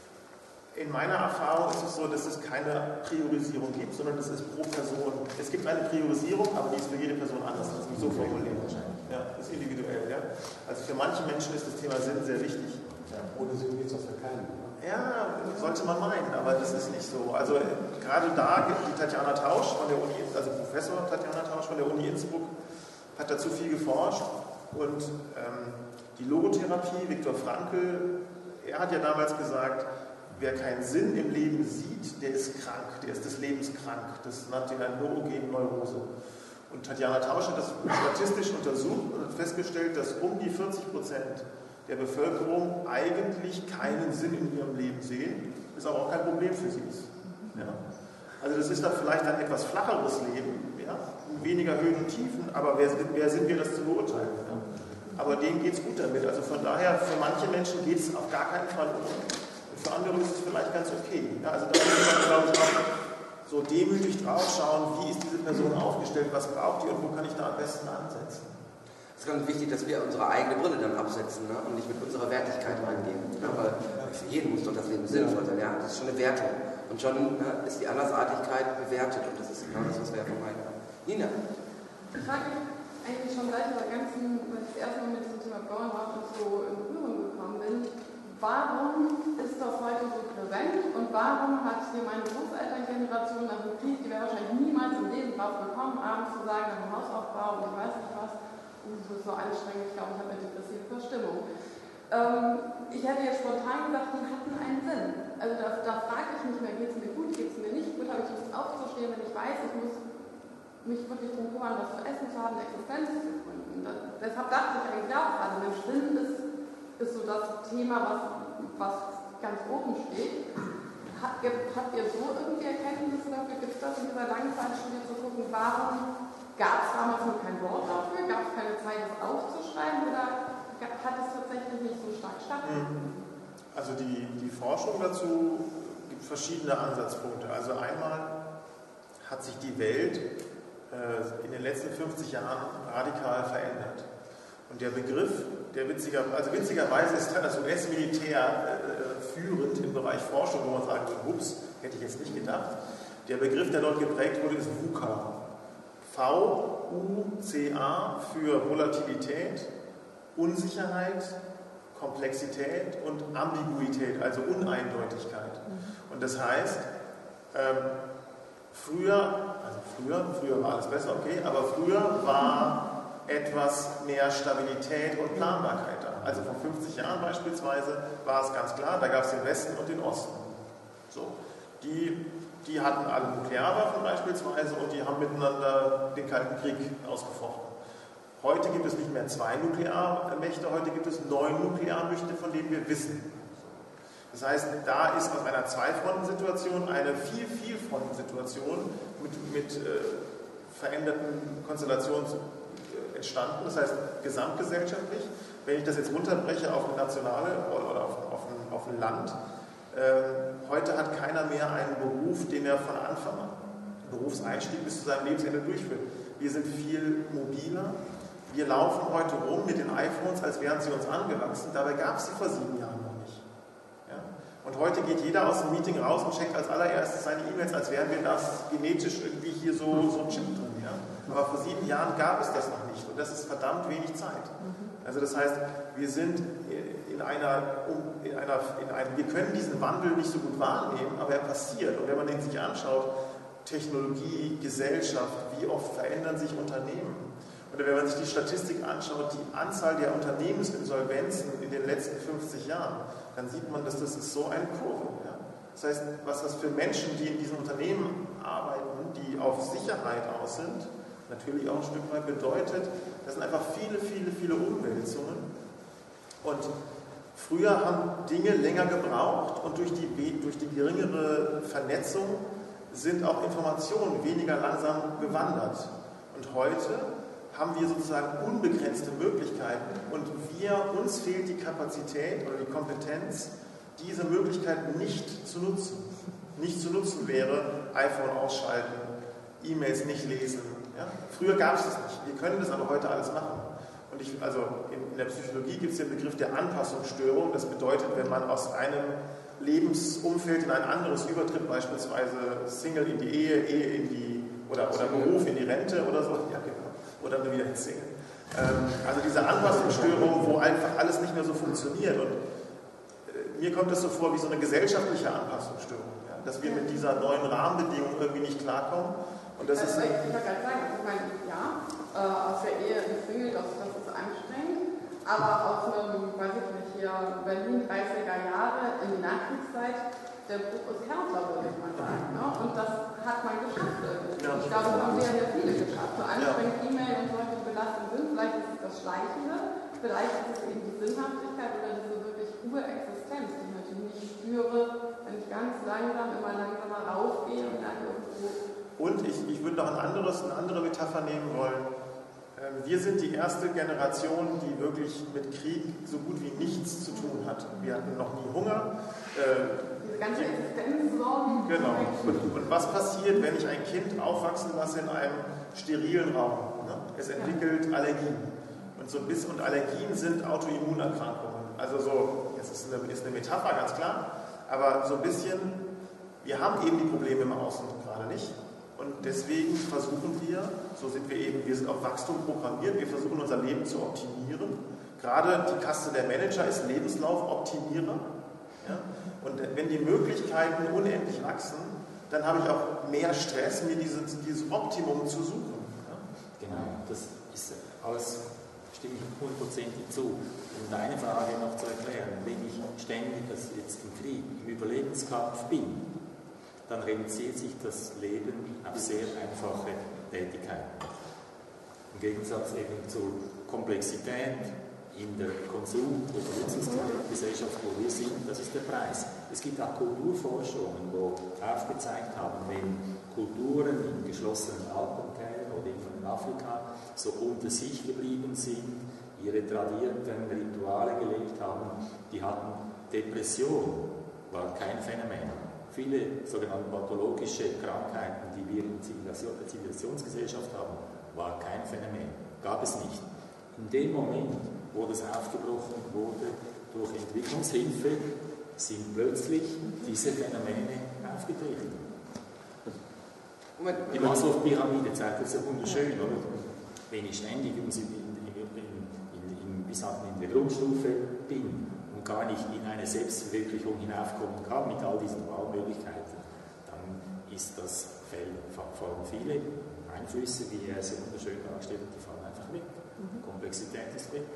In meiner Erfahrung ist es so, dass es keine Priorisierung gibt, sondern es ist pro Person. Es gibt eine Priorisierung, aber die ist für jede Person anders. Das ist so formuliert wahrscheinlich. Ja, das ist individuell. Ja. Also für manche Menschen ist das Thema Sinn sehr wichtig. Ja, ohne Sinn geht es auch für keinen. Ja, sollte man meinen, aber das ist nicht so. Also gerade da gibt die Tatjana Tausch von der Uni, also Professor Tatjana Tausch von der Uni Innsbruck, hat dazu viel geforscht. Und ähm, die Logotherapie, Viktor Frankl, er hat ja damals gesagt, wer keinen Sinn im Leben sieht, der ist krank, der ist des Lebens krank. Das nannte er neurogene Neurose. Und Tatjana Tausch hat das statistisch untersucht und hat festgestellt, dass um die vierzig Prozent der Bevölkerung eigentlich keinen Sinn in ihrem Leben sehen, ist aber auch kein Problem für sie ist. Ja? Also das ist dann vielleicht ein etwas flacheres Leben, ja? Weniger Höhen und Tiefen, aber wer, wer sind wir, das zu beurteilen? Ja? Aber denen geht es gut damit. Also von daher, für manche Menschen geht es auf gar keinen Fall um. Für andere ist es vielleicht ganz okay. Ja, also da muss man, glaube ich, auch so demütig drauf schauen, wie ist diese Person aufgestellt, was braucht die und wo kann ich da am besten ansetzen. Es ist ganz wichtig, dass wir unsere eigene Brille dann absetzen, ne? Und nicht mit unserer Wertigkeit reingehen. Ne? Weil für jeden muss doch das Leben sinnvoll sein. Ja? Das ist schon eine Wertung. Und schon ne, ist die Andersartigkeit bewertet und das ist genau das, was wir ja vermeiden. Nina? Ich frage mich eigentlich schon seit der ganzen, als ich das erste Mal mit diesem Thema Burnout und so in Berührung gekommen bin, warum ist das heute so präsent und warum hat hier meine Großelterngeneration nach dem Krieg, die wäre wahrscheinlich niemals im Leben drauf gekommen, abends zu sagen, nach dem Hausaufbau und ich weiß nicht was, und es ist so anstrengend, ich glaube, ich habe eine depressive Verstimmung. Ähm, ich hätte jetzt spontan gesagt, die hatten einen Sinn. Also da, da frage ich mich mehr, geht es mir gut, geht es mir nicht gut, habe ich Lust aufzustehen, wenn ich weiß, ich muss mich wirklich darum kümmern, was zu essen zu haben, eine Existenz zu gründen. Das, deshalb dachte ich eigentlich auch, also Mensch, Sinn ist ist so das Thema, was, was ganz oben steht. Hat, habt ihr so irgendwie Erkenntnisse dafür? Gibt es das in dieser Langzeitstudie zu gucken, warum gab es damals noch kein Wort dafür? Gab es keine Zeit, das aufzuschreiben? Oder hat es tatsächlich nicht so stark stattgefunden? Also die, die Forschung dazu gibt verschiedene Ansatzpunkte. Also einmal hat sich die Welt äh, in den letzten fünfzig Jahren radikal verändert. Und der Begriff, der witziger, also witzigerweise ist das U S-Militär äh, führend im Bereich Forschung, wo man sagen würde, ups, hätte ich jetzt nicht gedacht. Der Begriff, der dort geprägt wurde, ist VUCA. V U C A für Volatilität, Unsicherheit, Komplexität und Ambiguität, also Uneindeutigkeit. Und das heißt, ähm, Früher, also früher, früher war alles besser, okay, aber früher war etwas mehr Stabilität und Planbarkeit da. Also vor fünfzig Jahren beispielsweise war es ganz klar, da gab es den Westen und den Osten. So, die, die hatten alle Nuklearwaffen beispielsweise und die haben miteinander den Kalten Krieg ausgefochten. Heute gibt es nicht mehr zwei Nuklearmächte, heute gibt es neun Nuklearmächte, von denen wir wissen. Das heißt, da ist aus einer Zwei-Fronten-Situation eine Viel-Viel-Fronten-Situation mit, mit äh, veränderten Konstellationen äh, entstanden. Das heißt, gesamtgesellschaftlich, wenn ich das jetzt runterbreche auf eine nationale oder auf, auf, ein, auf ein Land, äh, heute hat keiner mehr einen Beruf, den er von Anfang an, Berufseinstieg bis zu seinem Lebensende durchführt. Wir sind viel mobiler. Wir laufen heute rum mit den iPhones, als wären sie uns angewachsen. Dabei gab es sie vor sieben Jahren noch nicht. Ja? Und heute geht jeder aus dem Meeting raus und checkt als allererstes seine E-Mails, als wären wir das genetisch irgendwie hier so, so ein Chip drin. Ja? Aber vor sieben Jahren gab es das noch nicht. Und das ist verdammt wenig Zeit. Also das heißt, wir sind in einer, in einer, in einem, wir können diesen Wandel nicht so gut wahrnehmen, aber er passiert. Und wenn man den sich anschaut, Technologie, Gesellschaft, wie oft verändern sich Unternehmen? Oder wenn man sich die Statistik anschaut, die Anzahl der Unternehmensinsolvenzen in den letzten fünfzig Jahren, dann sieht man, dass das ist so eine Kurve. Ja? Das heißt, was das für Menschen, die in diesen Unternehmen arbeiten, die auf Sicherheit aus sind, natürlich auch ein Stück weit bedeutet, das sind einfach viele, viele, viele Umwälzungen. Und früher haben Dinge länger gebraucht und durch die, durch die geringere Vernetzung sind auch Informationen weniger langsam gewandert. Und heute haben wir sozusagen unbegrenzte Möglichkeiten und wir, uns fehlt die Kapazität oder die Kompetenz, diese Möglichkeiten nicht zu nutzen. Nicht zu nutzen wäre, iPhone ausschalten, E-Mails nicht lesen. Ja? Früher gab es das nicht. Wir können das aber heute alles machen. Und ich, also in, in der Psychologie gibt es den Begriff der Anpassungsstörung. Das bedeutet, wenn man aus einem Lebensumfeld in ein anderes übertritt, beispielsweise Single in die Ehe, Ehe in die, oder, oder Beruf in die Rente oder so. Ja, genau. Oder dann wieder ins Single. Ähm, also diese Anpassungsstörung, wo einfach alles nicht mehr so funktioniert. Und äh, mir kommt das so vor wie so eine gesellschaftliche Anpassungsstörung. Ja? Dass wir mit dieser neuen Rahmenbedingung irgendwie nicht klarkommen. Und das also ist ich wollte gerade sagen, ich meine, ja, äh, aus der Ehe in Single, das, das ist anstrengend. Aber aus einem, weiß ich nicht, hier Berlin dreißiger Jahre in die Nachkriegszeit, der Bruch ist härter, würde ich mal sagen. Ne? Und das hat man geschafft irgendwie. Ja, ich glaube, das haben wir ja viele geschafft. So anstrengend ja. E-Mail und solche Belastungen sind, vielleicht ist es das Schleichende, vielleicht ist es eben die Sinnhaftigkeit oder diese wirklich Urexistenz, die ich natürlich nicht spüre, wenn ich ganz langsam, immer langsamer raufgehe und dann irgendwo... Und ich, ich würde noch ein anderes, eine andere Metapher nehmen wollen. Wir sind die erste Generation, die wirklich mit Krieg so gut wie nichts zu tun hat. Wir hatten noch nie Hunger. Diese ganze Existenzsorgen. Genau. Und, und was passiert, wenn ich ein Kind aufwachsen lasse in einem sterilen Raum? Ne? Es entwickelt Allergien. Und, so bis, und Allergien sind Autoimmunerkrankungen. Also so, jetzt ist eine, ist eine Metapher, ganz klar. Aber so ein bisschen, wir haben eben die Probleme im Außen gerade nicht. Und deswegen versuchen wir, so sind wir eben, wir sind auf Wachstum programmiert, wir versuchen unser Leben zu optimieren. Gerade die Kaste der Manager ist Lebenslaufoptimierer. Ja? Und wenn die Möglichkeiten unendlich wachsen, dann habe ich auch mehr Stress, mir dieses, dieses Optimum zu suchen. Ja? Genau, das ist alles, stimme ich hundertprozentig zu. Um deine Frage noch zu erklären, wenn ich ständig das jetzt im Krieg, im Überlebenskampf bin, dann reduziert sich das Leben auf sehr einfache Tätigkeiten. Im Gegensatz eben zur Komplexität in der Konsum- oder Nutzungsgesellschaft, wo wir sind, das ist der Preis. Es gibt auch Kulturforschungen, wo aufgezeigt haben, wenn Kulturen in geschlossenen Alpentälern oder in Afrika so unter sich geblieben sind, ihre tradierten Rituale gelebt haben, die hatten Depression, war kein Phänomen. Viele sogenannte pathologische Krankheiten, die wir in der Zivilisationsgesellschaft haben, war kein Phänomen, gab es nicht. In dem Moment, wo das aufgebrochen wurde durch Entwicklungshilfe, sind plötzlich diese Phänomene aufgetreten. Die Maslow-Pyramide zeigt das ja wunderschön, oder? Wenn ich ständig in, in, in, in, bis in der Grundstufe bin, gar nicht in eine Selbstverwirklichung hinaufkommen kann mit all diesen Wahlmöglichkeiten, dann ist das Feld, fallen viele Einflüsse, wie er sie wunderschön dargestellt hat, die fallen einfach weg. Mhm. Komplexität ist weg.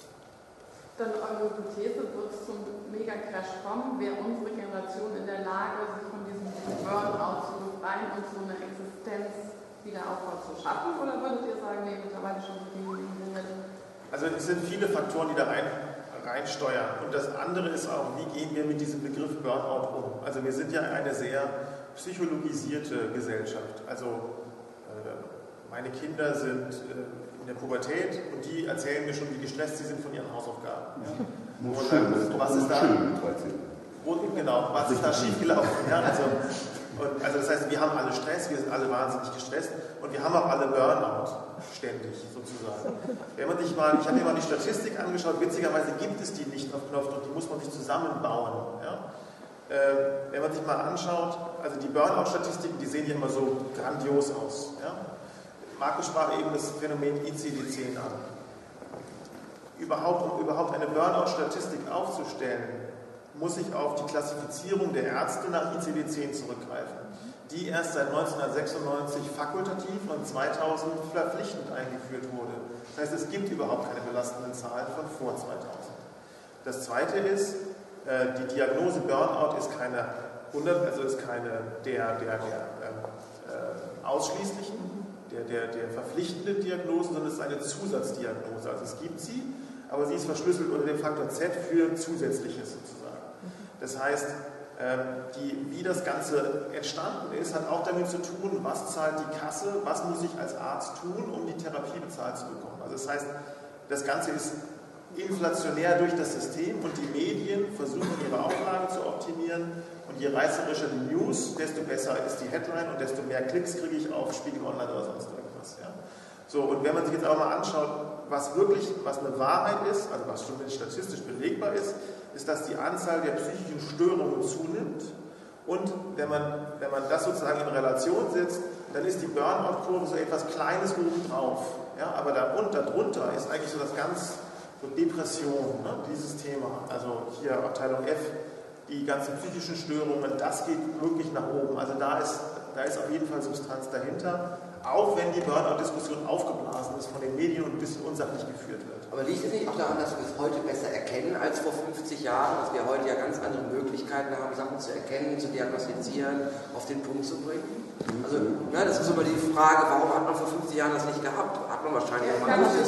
Dann eure Hypothese, wird es zum Mega-Crash kommen, wäre unsere Generation in der Lage, sich von diesem Burnout zu befreien und so eine Existenz wieder Aufbau zu schaffen? Oder würdet ihr sagen, nee, mittlerweile schon so viel Dinge? Also es sind viele Faktoren, die da rein, reinsteuern. Und das andere ist auch, wie gehen wir mit diesem Begriff Burnout um? Also wir sind ja eine sehr psychologisierte Gesellschaft. Also äh, meine Kinder sind äh, in der Pubertät und die erzählen mir schon, wie gestresst sie sind von ihren Hausaufgaben. Ja. Und, äh, was ist da? Und, genau, was ist da schiefgelaufen? Ja, also, und, also das heißt, wir haben alle Stress, wir sind alle wahnsinnig gestresst und wir haben auch alle Burnout ständig sozusagen. Wenn man sich mal, ich habe mir mal die Statistik angeschaut, witzigerweise gibt es die nicht auf Knopfdruck, die muss man sich zusammenbauen. Ja. Äh, wenn man sich mal anschaut, also die Burnout-Statistiken, die sehen ja immer so grandios aus. Ja. Markus sprach eben das Phänomen I C D zehn an. Überhaupt, um überhaupt eine Burnout-Statistik aufzustellen, muss ich auf die Klassifizierung der Ärzte nach I C D zehn zurückgreifen, die erst seit neunzehnhundertsechsundneunzig fakultativ und zweitausend verpflichtend eingeführt wurde. Das heißt, es gibt überhaupt keine belastenden Zahlen von vor zweitausend. Das Zweite ist, die Diagnose Burnout ist keine, also ist keine der, der, der äh, ausschließlichen, Der, der, der verpflichtende Diagnose, sondern es ist eine Zusatzdiagnose. Also es gibt sie, aber sie ist verschlüsselt unter dem Faktor Z für Zusätzliches sozusagen. Das heißt, die, wie das Ganze entstanden ist, hat auch damit zu tun, was zahlt die Kasse, was muss ich als Arzt tun, um die Therapie bezahlt zu bekommen. Also das heißt, das Ganze ist inflationär durch das System und die Medien versuchen ihre Auflagen zu optimieren und je reißerischer die News, desto besser ist die Headline und desto mehr Klicks kriege ich auf Spiegel Online oder sonst irgendwas. Ja. So, und wenn man sich jetzt auch mal anschaut, was wirklich, was eine Wahrheit ist, also was schon statistisch belegbar ist, ist, dass die Anzahl der psychischen Störungen zunimmt und wenn man, wenn man das sozusagen in Relation setzt, dann ist die Burnout-Kurve so etwas Kleines oben drauf. Ja, aber darunter, darunter ist eigentlich so das ganz so Depression, ne, dieses Thema, also hier Abteilung F, die ganzen psychischen Störungen, das geht wirklich nach oben. Also da ist, da ist auf jeden Fall Substanz dahinter, auch wenn die Burnout-Diskussion aufgeblasen ist von den Medien und ein bisschen unsachlich geführt wird. Aber liegt es nicht auch daran, dass wir es heute besser erkennen als vor fünfzig Jahren, dass wir heute ja ganz andere Möglichkeiten haben, Sachen zu erkennen, zu diagnostizieren, auf den Punkt zu bringen? Also, ne, das ist immer die Frage, warum hat man vor fünfzig Jahren das nicht gehabt? Hat man wahrscheinlich ja, auch mal gewusst.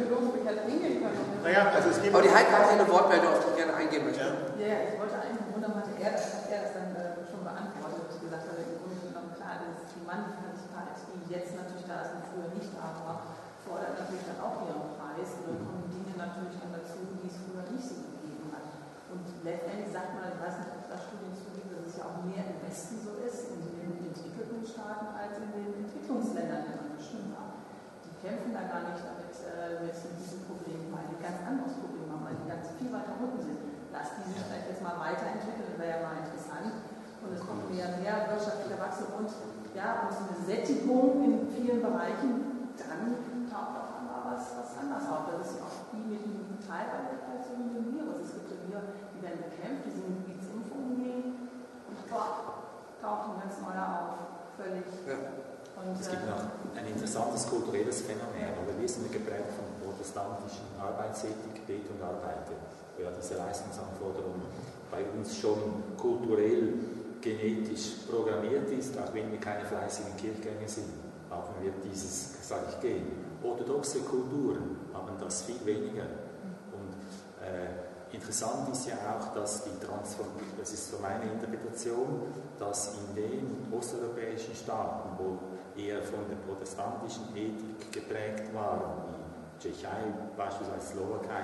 Naja, also es gibt aber die Heike hat eine Wortmeldung, auf die ich gerne eingehen möchte. Ja, ja, ich wollte eigentlich im Grunde hatte er das, hat er das dann äh, schon beantwortet, was ich gesagt habe, im Grunde genommen klar, dass die Mannlichkeit, die jetzt natürlich da ist und früher nicht da war, fordert natürlich dann auch ihren Preis oder kommen Dinge natürlich dann dazu, die es früher nicht so gegeben hat. Und letztendlich sagt man, ich weiß nicht, ob das Studien zugibt, dass es ja auch mehr im Westen so ist, in den entwickelten Staaten, als in den Entwicklungsländern, die man bestimmt hat. Die kämpfen da gar nicht damit, äh, mit diesem Problem, weil die ganz anderes Problem haben, weil die ganz viel weiter unten sind. Lass die sich vielleicht jetzt mal weiterentwickeln, wäre ja mal interessant. Und es kommt mehr und mehr wirtschaftlicher Wachstum und ja, und so eine Sättigung in vielen Bereichen, dann taucht auf einmal was, was anders auf. Das ist ja auch wie mit dem teilweise also mit dem Virus. Es gibt ja Viren, die werden bekämpft, die sind mit Gebitsimpfungen gehen und boah, tauchen ganz neue auf. Völlig. Ja. Und, es gibt äh, noch ein interessantes kulturelles Phänomen, aber wir sind geprägt von protestantischen Arbeitsethik, Bet und Arbeite, wo ja diese Leistungsanforderung bei uns schon kulturell, genetisch programmiert ist, auch wenn wir keine fleißigen Kirchgänger sind, haben wir dieses, sage ich, Gen. Orthodoxe Kulturen haben das viel weniger. Und äh, interessant ist ja auch, dass die Transformation, das ist so meine Interpretation, dass in den osteuropäischen Staaten, wo eher von der protestantischen Ethik geprägt waren, wie Tschechei, beispielsweise Slowakei,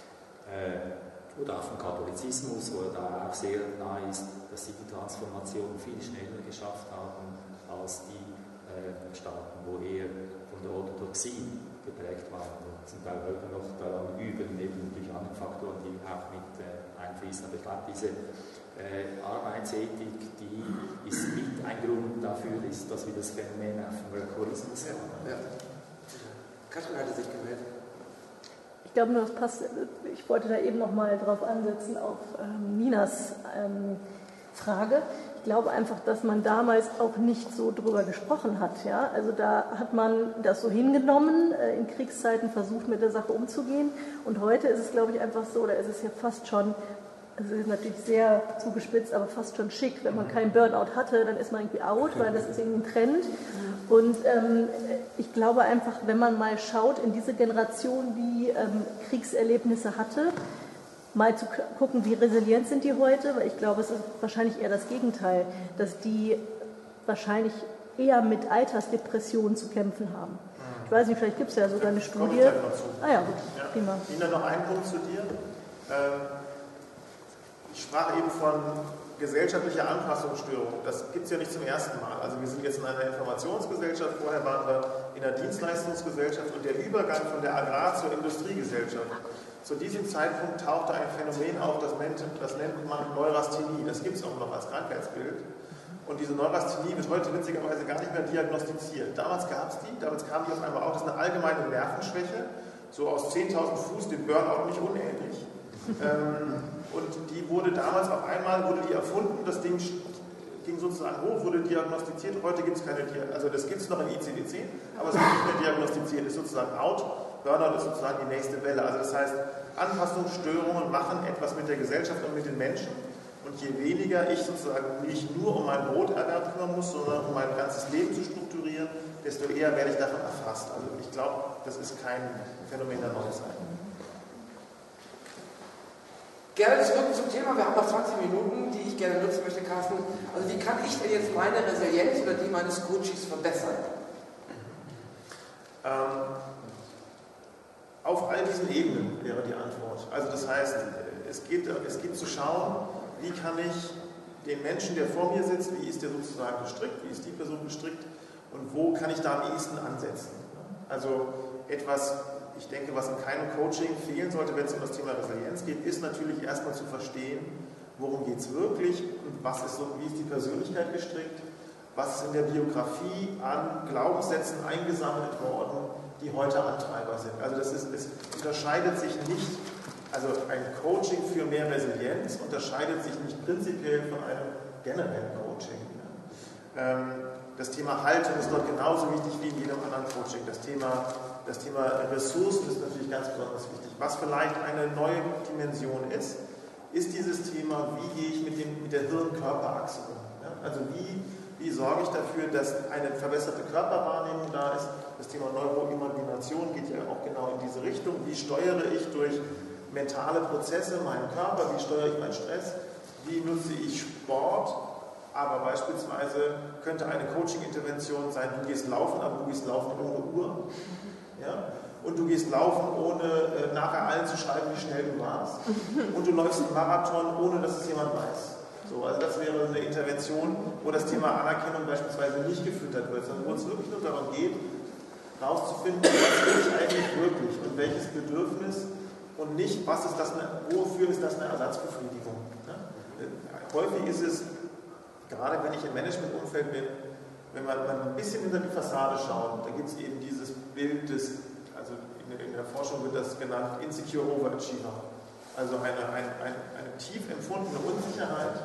äh, oder auch vom Katholizismus, wo er da auch sehr nahe ist, dass sie die Transformation viel schneller geschafft haben als die äh, Staaten, wo eher von der Orthodoxie geprägt waren. Und zum Teil heute noch daran üben, eben durch andere Faktoren, die auch mit äh, einfließen. Aber ich glaube, diese äh, Arbeitsethik, die ist mit ein Grund dafür, ist, dass wir das Phänomen auch vom Workaholismus haben. Ja. Katrin hatte sich gemeldet. Ich glaube nur, das passt, ich wollte da eben noch mal drauf ansetzen, auf ähm, Ninas ähm, Frage. ich glaube einfach, dass man damals auch nicht so drüber gesprochen hat. Ja? Also da hat man das so hingenommen, in Kriegszeiten versucht, mit der Sache umzugehen. Und heute ist es, glaube ich, einfach so, da ist es ja fast schon, es ist natürlich sehr zugespitzt, aber fast schon schick. Wenn man keinen Burnout hatte, dann ist man irgendwie out, weil das ist irgendwie ein Trend. Und ähm, ich glaube einfach, wenn man mal schaut in diese Generation, die ähm, Kriegserlebnisse hatte, mal zu gucken, wie resilient sind die heute, weil ich glaube, es ist wahrscheinlich eher das Gegenteil, dass die wahrscheinlich eher mit Altersdepressionen zu kämpfen haben. Ich weiß nicht, vielleicht gibt es ja sogar eine Studie. Ah ja, gut, ja. Prima. Nina, noch ein Punkt zu dir. Ähm, ich sprach eben von gesellschaftlicher Anpassungsstörung. Das gibt es ja nicht zum ersten Mal. Also wir sind jetzt in einer Informationsgesellschaft, vorher waren wir in einer Dienstleistungsgesellschaft und der Übergang von der Agrar- zur Industriegesellschaft. Zu diesem Zeitpunkt tauchte ein Phänomen auf, das nennt, das nennt man Neurasthenie. Das gibt es auch noch als Krankheitsbild. Und diese Neurasthenie wird heute witzigerweise gar nicht mehr diagnostiziert. Damals gab es die, damals kam die auf einmal auch. Das ist eine allgemeine Nervenschwäche, so aus zehntausend Fuß, dem Burnout nicht unähnlich. ähm, und die wurde damals auf einmal, wurde die erfunden, das Ding ging sozusagen hoch, wurde diagnostiziert. Heute gibt es keine Diagnostik, also das gibt es noch in I C D zehn, aber es wird nicht mehr diagnostiziert, ist sozusagen out. Burnout ist sozusagen die nächste Welle. Also das heißt, Anpassungsstörungen machen etwas mit der Gesellschaft und mit den Menschen. Und je weniger ich sozusagen nicht nur um mein Broterwerb kümmern muss, sondern um mein ganzes Leben zu strukturieren, desto eher werde ich davon erfasst. Also ich glaube, das ist kein Phänomen der Neuzeit. Gerne zurück zum Thema. Wir haben noch zwanzig Minuten, die ich gerne nutzen möchte, Carsten. Also wie kann ich denn jetzt meine Resilienz oder die meines Coaches verbessern? Ähm, auf all diesen Ebenen wäre die Antwort. Also das heißt, es geht, es geht zu schauen, wie kann ich den Menschen, der vor mir sitzt, wie ist der sozusagen gestrickt, wie ist die Person gestrickt und wo kann ich da am ehesten ansetzen. Also etwas, ich denke, was in keinem Coaching fehlen sollte, wenn es um das Thema Resilienz geht, ist natürlich erstmal zu verstehen, worum geht es wirklich und was ist so, wie ist die Persönlichkeit gestrickt, was ist in der Biografie an Glaubenssätzen eingesammelt worden, die heute Antreiber sind. Also das ist, es unterscheidet sich nicht, also ein Coaching für mehr Resilienz unterscheidet sich nicht prinzipiell von einem generellen Coaching. Das Thema Haltung ist dort genauso wichtig wie in jedem anderen Coaching. Das Thema, das Thema Ressourcen ist natürlich ganz besonders wichtig. Was vielleicht eine neue Dimension ist, ist dieses Thema, wie gehe ich mit, dem, mit der Hirn-Körper-Achse um. Also wie Wie sorge ich dafür, dass eine verbesserte Körperwahrnehmung da ist? Das Thema Neuroimagination geht ja auch genau in diese Richtung. Wie steuere ich durch mentale Prozesse meinen Körper? Wie steuere ich meinen Stress? Wie nutze ich Sport? Aber beispielsweise könnte eine Coaching-Intervention sein, du gehst laufen, aber du gehst laufen ohne Uhr. Ja? Und du gehst laufen, ohne äh, nachher allen zu schreiben, wie schnell du warst. Und du läufst einen Marathon, ohne dass es jemand weiß. So, also das wäre eine Intervention, wo das Thema Anerkennung beispielsweise nicht gefüttert wird, sondern wo es wirklich nur darum geht, herauszufinden, was will ich eigentlich wirklich und welches Bedürfnis und nicht, was ist das, eine, wofür ist das eine Ersatzbefriedigung. Ja? Häufig ist es, gerade wenn ich im Managementumfeld bin, wenn man, man ein bisschen hinter die Fassade schaut, da gibt es eben dieses Bild des, also in, in der Forschung wird das genannt, Insecure Overachiever. Also eine, eine, eine, eine tief empfundene Unsicherheit,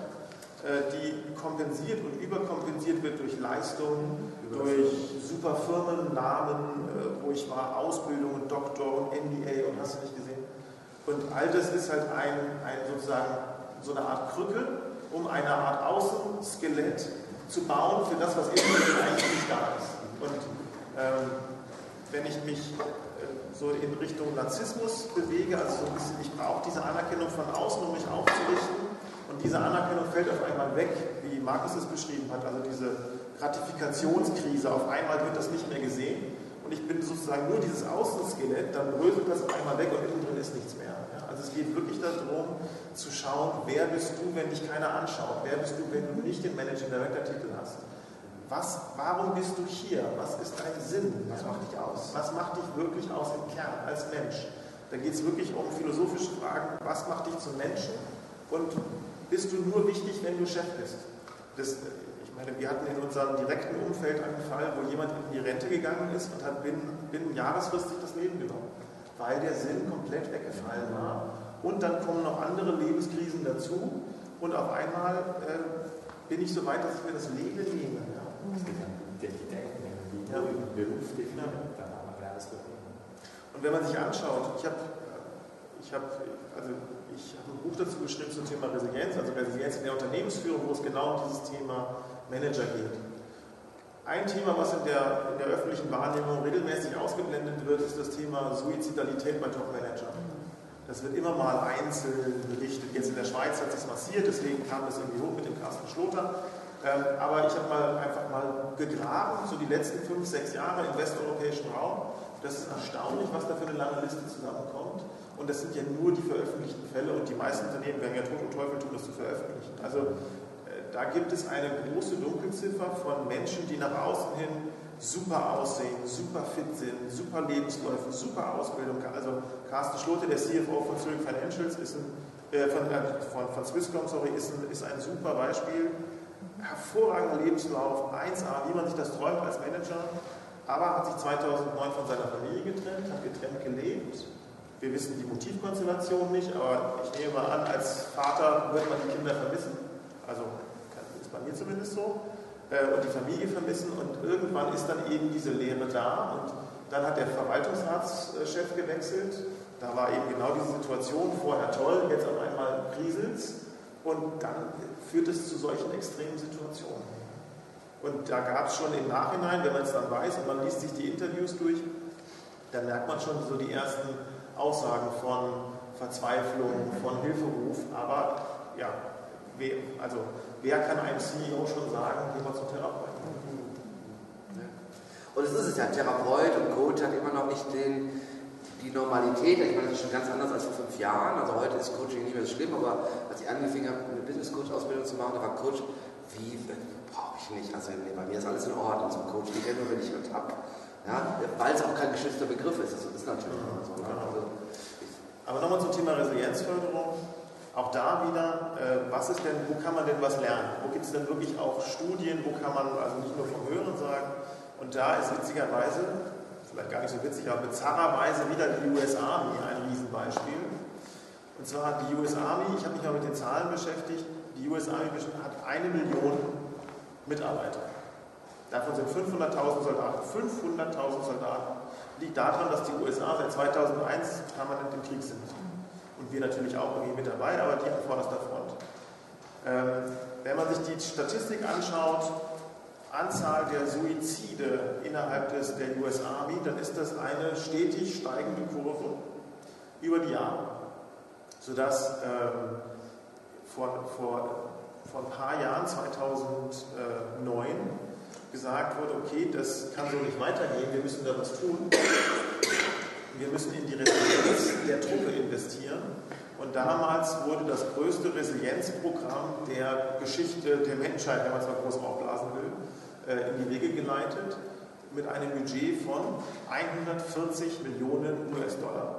die kompensiert und überkompensiert wird durch Leistungen, durch super Firmennamen, wo ich war, Ausbildung und Doktor und M B A und hast du nicht gesehen. Und all das ist halt ein, ein sozusagen so eine Art Krücke, um eine Art Außenskelett zu bauen für das, was innen eigentlich nicht da ist. Und ähm, wenn ich mich äh, so in Richtung Narzissmus bewege, also so ein bisschen, ich brauche diese Anerkennung von außen, um mich aufzurichten. Und diese Anerkennung fällt auf einmal weg, wie Markus es beschrieben hat, also diese Gratifikationskrise, auf einmal wird das nicht mehr gesehen und ich bin sozusagen nur dieses Außenskelett, dann bröselt das auf einmal weg und innen drin ist nichts mehr. Ja? Also es geht wirklich darum, zu schauen, wer bist du, wenn dich keiner anschaut, wer bist du, wenn du nicht den Managing Director Titel hast. Was, warum bist du hier? Was ist dein Sinn? Was macht dich aus? Was macht dich wirklich aus im Kern als Mensch? Da geht es wirklich um philosophische Fragen, was macht dich zum Menschen und bist du nur wichtig, wenn du Chef bist? Das, ich meine, wir hatten in unserem direkten Umfeld einen Fall, wo jemand in die Rente gegangen ist und hat binnen, binnen Jahresfrist sich das Leben genommen, weil der Sinn komplett weggefallen war. Und dann kommen noch andere Lebenskrisen dazu und auf einmal äh, bin ich so weit, dass ich mir das Leben nehme. Ja. Es geht um Identität, wenn wir Ja. über Beruf definieren, Ja. dann haben wir gleich das Problem. Und wenn man sich anschaut, ich habe ich hab, also ich hab ein Buch dazu geschrieben zum Thema Resilienz, also Resilienz in der Unternehmensführung, wo es genau um dieses Thema Manager geht. Ein Thema, was in der, in der öffentlichen Wahrnehmung regelmäßig ausgeblendet wird, ist das Thema Suizidalität bei Top-Managern. Das wird immer mal einzeln berichtet. Jetzt in der Schweiz hat es massiert, deswegen kam das irgendwie hoch mit dem Carsten Schloter. Ähm, aber ich habe mal einfach mal gegraben, so die letzten fünf, sechs Jahre im westeuropäischen Raum. Das ist erstaunlich, was da für eine lange Liste zusammenkommt. Und das sind ja nur die veröffentlichten Fälle und die meisten Unternehmen werden ja Tod und Teufel tun, das zu veröffentlichen. Also äh, da gibt es eine große Dunkelziffer von Menschen, die nach außen hin super aussehen, super fit sind, super Lebensläufe, super Ausbildung. Also Carsten Schlote, der C F O von Zurich Financials, ist ein, äh, von, äh, von, von Swisscom, sorry, ist ein, ist ein super Beispiel. Hervorragender Lebenslauf, eins A, wie man sich das träumt als Manager, aber hat sich zweitausendneun von seiner Familie getrennt, hat getrennt gelebt. Wir wissen die Motivkonstellation nicht, aber ich nehme mal an, als Vater wird man die Kinder vermissen. Also ist bei mir zumindest so. Und die Familie vermissen und irgendwann ist dann eben diese Leere da und dann hat der Verwaltungsratschef gewechselt. Da war eben genau diese Situation, vorher toll, jetzt auf einmal kriselt's und dann führt es zu solchen extremen Situationen. Und da gab es schon im Nachhinein, wenn man es dann weiß und man liest sich die Interviews durch, dann merkt man schon so die ersten Aussagen von Verzweiflung, von Hilferuf, aber ja, wer, also wer kann einem C E O schon sagen, geh mal zum Therapeuten? Und es ist es ja, Therapeut und Coach hat immer noch nicht den, die Normalität, ich meine, das ist schon ganz anders als vor fünf Jahren, also heute ist Coaching nicht mehr so schlimm, aber als ich angefangen habe, eine Business-Coach-Ausbildung zu machen, da war Coach, wie, brauche ich nicht, also nee, bei mir ist alles in Ordnung zum Coach, ich kenne nur, wenn ich was habe. Ja, weil es auch kein geschützter Begriff ist, das ist natürlich immer so. Ne? Also, aber nochmal zum Thema Resilienzförderung. Auch da wieder, äh, was ist denn, wo kann man denn was lernen? Wo gibt es denn wirklich auch Studien, wo kann man, also nicht nur vom Hören sagen, und da ist witzigerweise, vielleicht gar nicht so witzig, aber bizarrerweise wieder die U S Army ein Riesenbeispiel. Und zwar die U S Army, ich habe mich mal mit den Zahlen beschäftigt, die U S Army hat eine Million Mitarbeiter. Davon sind fünfhunderttausend Soldaten. fünfhunderttausend Soldaten. Liegt daran, dass die U S A seit zweitausendeins permanent im Krieg sind. Und wir natürlich auch irgendwie mit dabei, aber die an vorderster Front. Ähm, wenn man sich die Statistik anschaut, Anzahl der Suizide innerhalb des, der U S Army, dann ist das eine stetig steigende Kurve über die Jahre. Sodass ähm, vor, vor, vor ein paar Jahren, zweitausendneun, gesagt wurde, okay, das kann so nicht weitergehen, wir müssen da was tun. Wir müssen in die Resilienz der Truppe investieren. Und damals wurde das größte Resilienzprogramm der Geschichte der Menschheit, wenn man es mal groß aufblasen will, in die Wege geleitet, mit einem Budget von hundertvierzig Millionen U S-Dollar.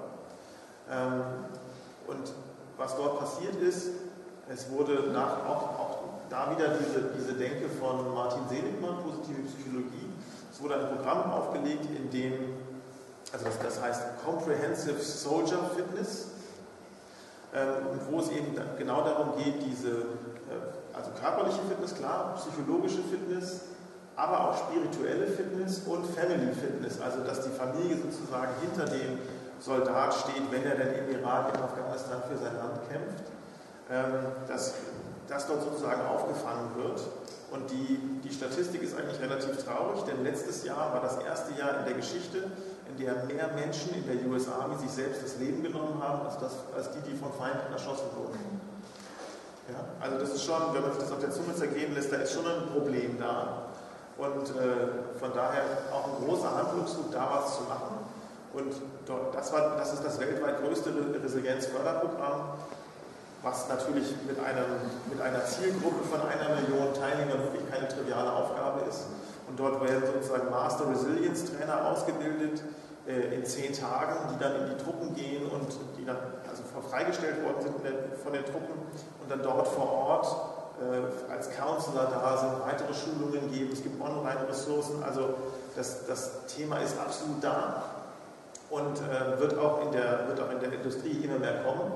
Und was dort passiert ist, es wurde nach, auch, auch da wieder diese, diese Denke von Martin Seligmann, positive Psychologie. Es wurde ein Programm aufgelegt, in dem, also das, das heißt Comprehensive Soldier Fitness, ähm, und wo es eben genau darum geht, diese, äh, also körperliche Fitness, klar, psychologische Fitness, aber auch spirituelle Fitness und Family Fitness, also dass die Familie sozusagen hinter dem Soldat steht, wenn er denn im Irak, in Afghanistan für sein Land kämpft, ähm, dass das dort sozusagen aufgefangen wird. Und die, die Statistik ist eigentlich relativ traurig, denn letztes Jahr war das erste Jahr in der Geschichte, in der mehr Menschen in der U S Army sich selbst das Leben genommen haben, als, das, als die, die von Feinden erschossen wurden. Ja, also das ist schon, wenn man sich das auf der Zunge zergehen lässt, da ist schon ein Problem da. Und äh, von daher auch ein großer Handlungsdruck, da was zu machen. Und dort, das, war, das ist das weltweit größte Resilienzförderprogramm, was natürlich mit, einem, mit einer Zielgruppe von einer Million Teilnehmern wirklich keine triviale Aufgabe ist. Und dort werden sozusagen Master Resilience Trainer ausgebildet äh, in zehn Tagen, die dann in die Truppen gehen und die dann also freigestellt worden sind der, von den Truppen und dann dort vor Ort äh, als Counselor da sind, weitere Schulungen geben, es gibt Online-Ressourcen, also das, das Thema ist absolut da und äh, wird, auch in der, wird auch in der Industrie immer mehr kommen. Und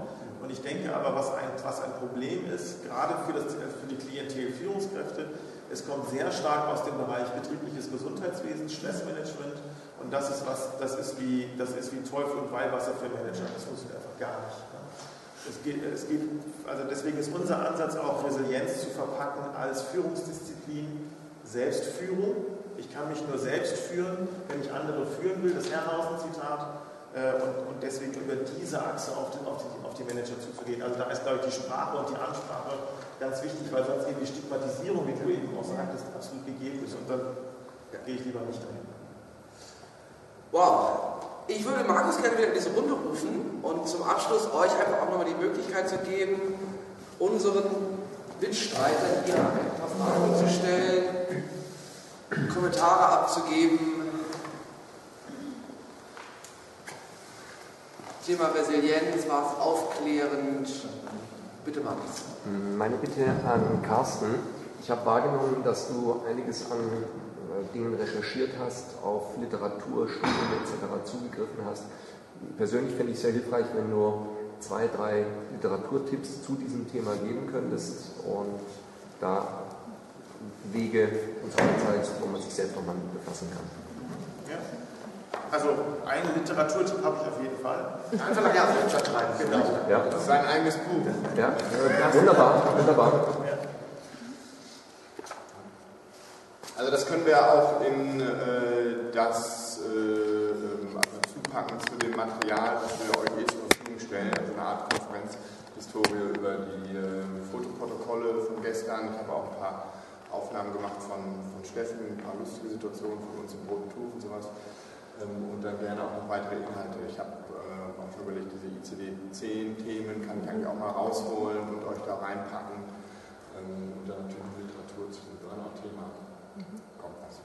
Und ich denke aber, was ein, was ein Problem ist, gerade für, das, für die Klientel-Führungskräfte, es kommt sehr stark aus dem Bereich betriebliches Gesundheitswesen, Stressmanagement, und das ist, was, das ist, wie, das ist wie Teufel und Weihwasser für Manager. Das funktioniert einfach gar nicht. Es geht, es geht, also deswegen ist unser Ansatz auch, Resilienz zu verpacken als Führungsdisziplin, Selbstführung. Ich kann mich nur selbst führen, wenn ich andere führen will, das Herrhausen-Zitat. Und, und deswegen über diese Achse auf die, auf, die, auf die Manager zuzugehen. Also da ist, glaube ich, die Sprache und die Ansprache ganz wichtig, weil sonst eben die Stigmatisierung, wie du eben auch sagtest, absolut gegeben ist. Und dann gehe ich lieber nicht dahin. Wow. Ich würde Markus gerne wieder in diese Runde rufen und zum Abschluss euch einfach auch nochmal die Möglichkeit zu geben, unseren Mitstreitern hier ein paar Fragen zu stellen, Kommentare abzugeben. Thema Resilienz, war es aufklärend? Bitte, Markus. Meine Bitte an Carsten. Ich habe wahrgenommen, dass du einiges an äh, Dingen recherchiert hast, auf Literatur, Studien et cetera zugegriffen hast. Persönlich fände ich es sehr hilfreich, wenn du zwei, drei Literaturtipps zu diesem Thema geben könntest und da Wege uns aufzeigst, wo man sich selbst nochmal mit befassen kann. Ja. Also einen Literaturtipp habe ich auf jeden Fall. Einfach nach Jahreswirtschaft schreiben. Genau. Ja. Das ist ein eigenes Buch. Ja, wunderbar, wunderbar. Also das können wir auch in äh, das äh, also zupacken zu dem Material, das wir euch hier zur Verfügung stellen, also eine Art Konferenzhistorie über die äh, Fotoprotokolle von gestern. Ich habe auch ein paar Aufnahmen gemacht von, von Steffen, ein paar lustige Situationen von uns im Roten Tuch und sowas. Und dann gerne auch noch weitere Inhalte. Ich habe äh, auch schon überlegt, diese I C D zehn Themen kann ich eigentlich auch mal rausholen und euch da reinpacken. Ähm, und dann natürlich Literatur zu dem Burnout-Thema. Mhm. Kommt was.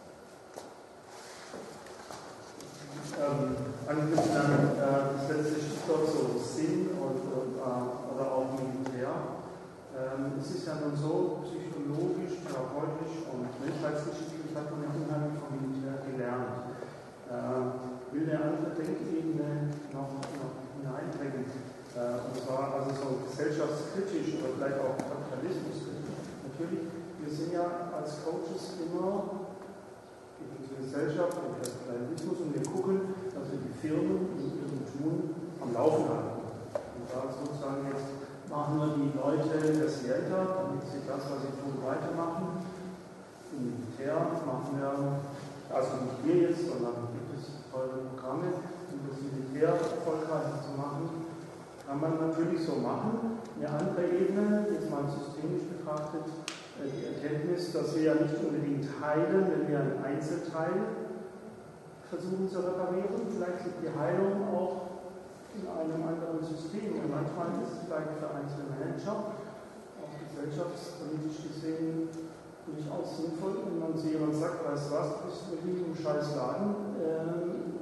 Ähm, angeknüpft an äh, das letzte Stichwort so Sinn und, und, äh, oder auch Militär. Ähm, es ist ja nun so, psychologisch, therapeutisch und menschheitsgeschichtlich hat man ja unheimlich vom Militär gelernt. Äh, will eine andere Denkebene noch, noch hineinbringen. Äh, und zwar also so gesellschaftskritisch oder vielleicht auch kapitalismuskritisch. Natürlich, wir sind ja als Coaches immer in unserer Gesellschaft, im Kapitalismus, und wir gucken, dass wir die Firmen in ihrem Tun am Laufen halten. Und da sozusagen jetzt machen wir die Leute resilienter, damit sie das, was sie tun, weitermachen. Im Militär machen wir, also nicht wir jetzt, sondern gibt es tolle Programme, um das Militär erfolgreicher zu machen. Kann man natürlich so machen. Eine andere Ebene, jetzt mal systemisch betrachtet, die Erkenntnis, dass wir ja nicht unbedingt heilen, wenn wir einen Einzelteil versuchen zu reparieren. Vielleicht liegt die Heilung auch in einem anderen System. Und manchmal ist es vielleicht für einzelne Manager, auch gesellschaftspolitisch gesehen, durchaus sinnvoll, wenn man zu jemandem sagt, weißt du was, du bist wirklich im scheiß Laden, ähm,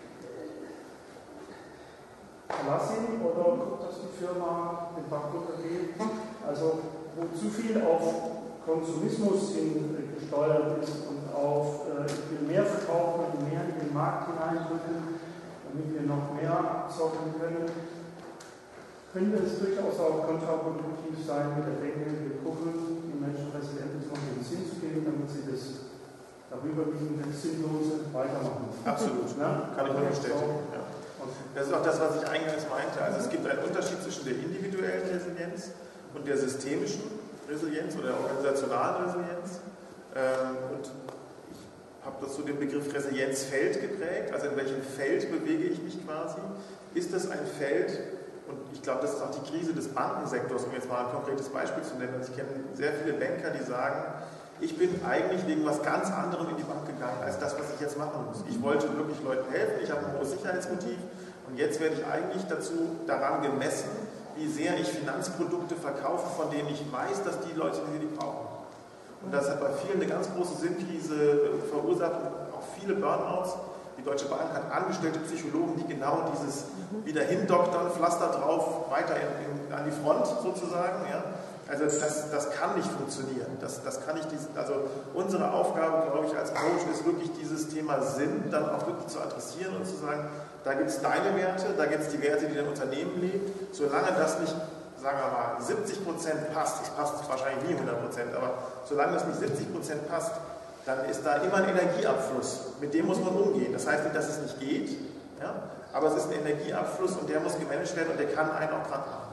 verlass ihn oder guck, dass die Firma den Bach runtergeht. Also wo zu viel auf Konsumismus hin gesteuert ist und auf äh, ich will mehr verkaufen und mehr in den Markt hineindrücken, damit wir noch mehr abzocken können, könnte es durchaus auch kontraproduktiv sein mit der Denke, wir gucken, die Menschen resilient ist, noch den Sinn zu geben, damit sie das darüber liegende Sinnlose weitermachen. Absolut, ja? Kann ich nur bestätigen. Ja. Das ist auch das, was ich eingangs meinte. Also es gibt einen Unterschied zwischen der individuellen Resilienz und der systemischen Resilienz oder der organisationalen Resilienz. Und ich habe dazu den Begriff Resilienzfeld geprägt, also in welchem Feld bewege ich mich quasi. Ist das ein Feld, und ich glaube, das ist auch die Krise des Bankensektors, um jetzt mal ein konkretes Beispiel zu nennen. Also ich kenne sehr viele Banker, die sagen, ich bin eigentlich wegen was ganz anderem in die Bank gegangen, als das, was ich jetzt machen muss. Ich wollte wirklich Leuten helfen, ich habe ein hohes Sicherheitsmotiv und jetzt werde ich eigentlich dazu daran gemessen, wie sehr ich Finanzprodukte verkaufe, von denen ich weiß, dass die Leute, die sie brauchen. Und das hat bei vielen eine ganz große Sinnkrise verursacht und auch viele Burnouts. Die Deutsche Bank hat angestellte Psychologen, die genau dieses wieder hindoktern, Pflaster drauf, weiter in, in, an die Front sozusagen. Ja. Also das, das kann nicht funktionieren. Das, das kann nicht, also unsere Aufgabe, glaube ich, als Coach ist wirklich dieses Thema Sinn dann auch wirklich zu adressieren und zu sagen, da gibt es deine Werte, da gibt es die Werte, die dein Unternehmen lebt. Solange das nicht, sagen wir mal, siebzig Prozent passt, das passt wahrscheinlich nie hundert Prozent, aber solange das nicht siebzig Prozent passt, dann ist da immer ein Energieabfluss. Mit dem muss man umgehen. Das heißt nicht, dass es nicht geht, ja? Aber es ist ein Energieabfluss und der muss gemanagt werden und der kann einen auch dran haben.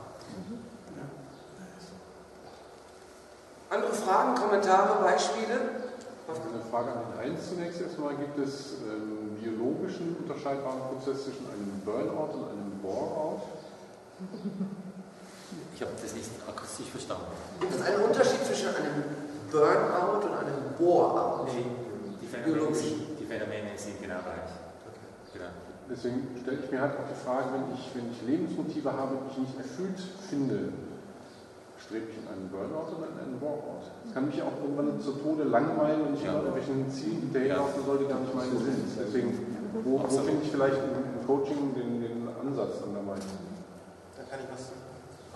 Andere Fragen, Kommentare, Beispiele? Eine Frage an den Heinz zunächst erstmal. Gibt es einen biologischen unterscheidbaren Prozess zwischen einem Burnout und einem Bore-out? Ich habe das nicht akustisch verstanden. Gibt es einen Unterschied zwischen einem Burnout und einem Bore-out? Nee, die Phänomene, sind, die Phänomene sind genau gleich. Okay. Genau. Deswegen stelle ich mir halt auch die Frage, wenn ich, wenn ich Lebensmotive habe, die ich nicht erfüllt finde, strebe ich in einen Burnout oder in einen Bore-out? Das kann mich auch irgendwann zu Tode langweilen, wenn ich immer irgendwelchen Zielen hinterherlaufen soll, die gar nicht meine sind. Deswegen, wo, wo finde ich vielleicht im Coaching den, den Ansatz dann dabei? Da kann ich was sagen.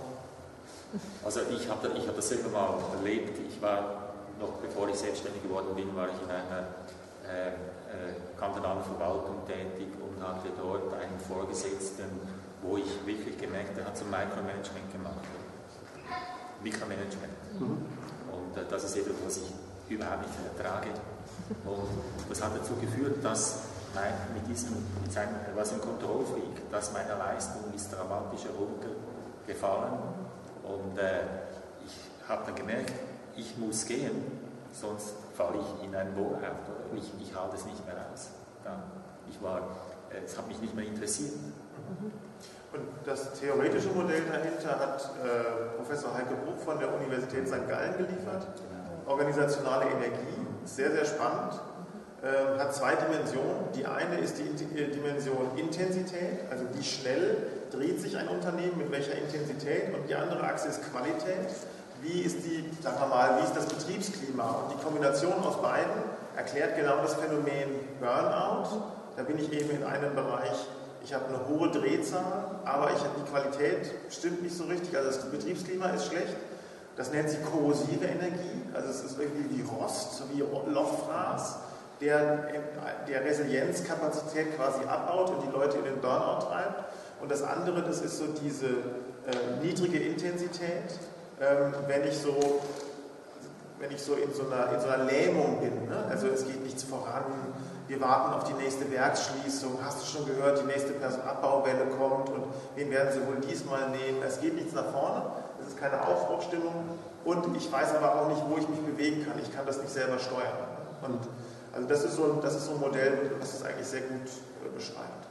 Also ich habe ich hab das selber mal erlebt. Ich war, noch bevor ich selbstständig geworden bin, war ich in einer äh, äh, kantonalen Verwaltung tätig und hatte dort einen Vorgesetzten, wo ich wirklich gemerkt habe, der hat so Micromanagement gemacht. Mikromanagement. Mhm. Und äh, das ist etwas, was ich überhaupt nicht ertrage. Und das hat dazu geführt, dass mein, mit diesem, mit seinem, er war so ein Kontrollfreak, dass meine Leistung ist dramatisch heruntergefallen. Und äh, ich habe dann gemerkt, ich muss gehen, sonst falle ich in einen Bore-out. Ich, ich halte es nicht mehr aus. Dann, ich war, äh, es hat mich nicht mehr interessiert. Mhm. Und das theoretische Modell dahinter hat äh, Professor Heike Bruch von der Universität Sankt Gallen geliefert. Organisationale Energie, sehr, sehr spannend. Äh, hat zwei Dimensionen. Die eine ist die Dimension Intensität, also wie schnell dreht sich ein Unternehmen, mit welcher Intensität. Und die andere Achse ist Qualität. Wie ist die, sagen wir mal, wie ist das Betriebsklima? Und die Kombination aus beiden erklärt genau das Phänomen Burnout. Da bin ich eben in einem Bereich, ich habe eine hohe Drehzahl, aber ich habe die Qualität stimmt nicht so richtig, also das Betriebsklima ist schlecht. Das nennt sie korrosive Energie, also es ist irgendwie wie Rost, wie Lochfraß, der, der Resilienzkapazität quasi abbaut und die Leute in den Burnout treibt. Und das andere, das ist so diese äh, niedrige Intensität, ähm, wenn ich so wenn ich so in so einer, in so einer Lähmung bin, ne? Also es geht nichts voran, wir warten auf die nächste Werksschließung, hast du schon gehört, die nächste Personalabbauwelle kommt und wen werden sie wohl diesmal nehmen, es geht nichts nach vorne, es ist keine Aufbruchstimmung und ich weiß aber auch nicht, wo ich mich bewegen kann, ich kann das nicht selber steuern. Und also das ist so ein, das ist so ein Modell, das es eigentlich sehr gut äh, beschreibt.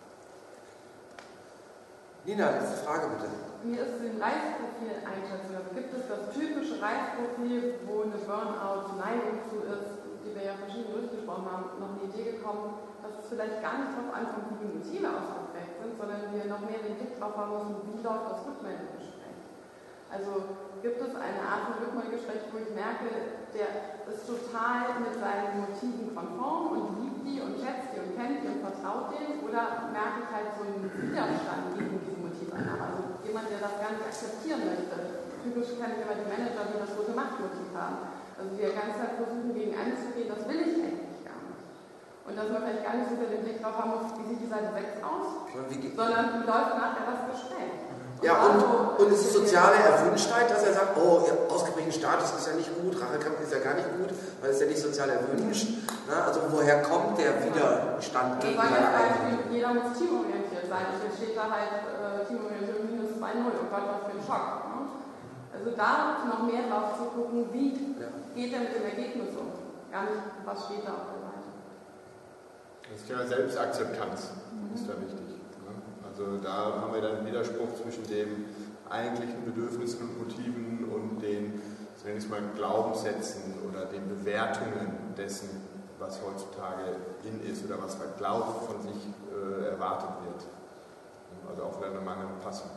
Nina, letzte Frage bitte. Mir ist ein Reifprofil einschätzen. Also gibt es das typische Reifprofil, wo eine Burnout-Neigung zu ist, die wir ja verschieden durchgesprochen haben, noch eine Idee gekommen, dass es vielleicht gar nicht darauf ankommt, wie die Motive ausgeprägt sind, sondern wir noch mehr den Blick drauf haben müssen, wie läuft das Rückmeldegespräch. Also gibt es eine Art von Rückmeldegespräch, wo ich merke, der ist total mit seinen Motiven konform und liebt die und schätzt die und kennt die und vertraut denen, oder merke ich halt so einen Widerstand gegen diese Motivannahme. Also jemand, der das gar nicht akzeptieren möchte. Typisch kenne ich immer die Manager, die das rote Machtmotiv haben. Also die die ganze Zeit versuchen, gegen anzugehen, das will ich eigentlich gar nicht. Und dass man vielleicht gar nicht so den Blick drauf haben muss, wie sieht die Seite sechs aus, sondern wie läuft nachher das Gespräch. Und ja, und, und es ist soziale Erwünschtheit, dass er sagt, oh, ausgeprägten Status ist ja nicht gut, Rachekampf ist ja gar nicht gut, weil es ja nicht sozial erwünscht. Na, also woher kommt der Widerstand gegen seine eigene? Jeder muss teamorientiert sein. Jetzt steht da halt äh, teamorientiert minus zwei null. Oh Gott, was für ein Schock. Ne? Also da noch mehr drauf zu gucken, wie ja. geht er mit dem Ergebnis um. Gar nicht, was steht da auf der Seite. Das Thema Selbstakzeptanz mhm. ist da wichtig. Also da haben wir dann einen Widerspruch zwischen den eigentlichen Bedürfnissen und Motiven und den, so nenne ich es mal, Glaubenssätzen oder den Bewertungen dessen, was heutzutage in ist oder was man glaubt, von sich äh, erwartet wird. Also auch wieder eine mangelnde Passung.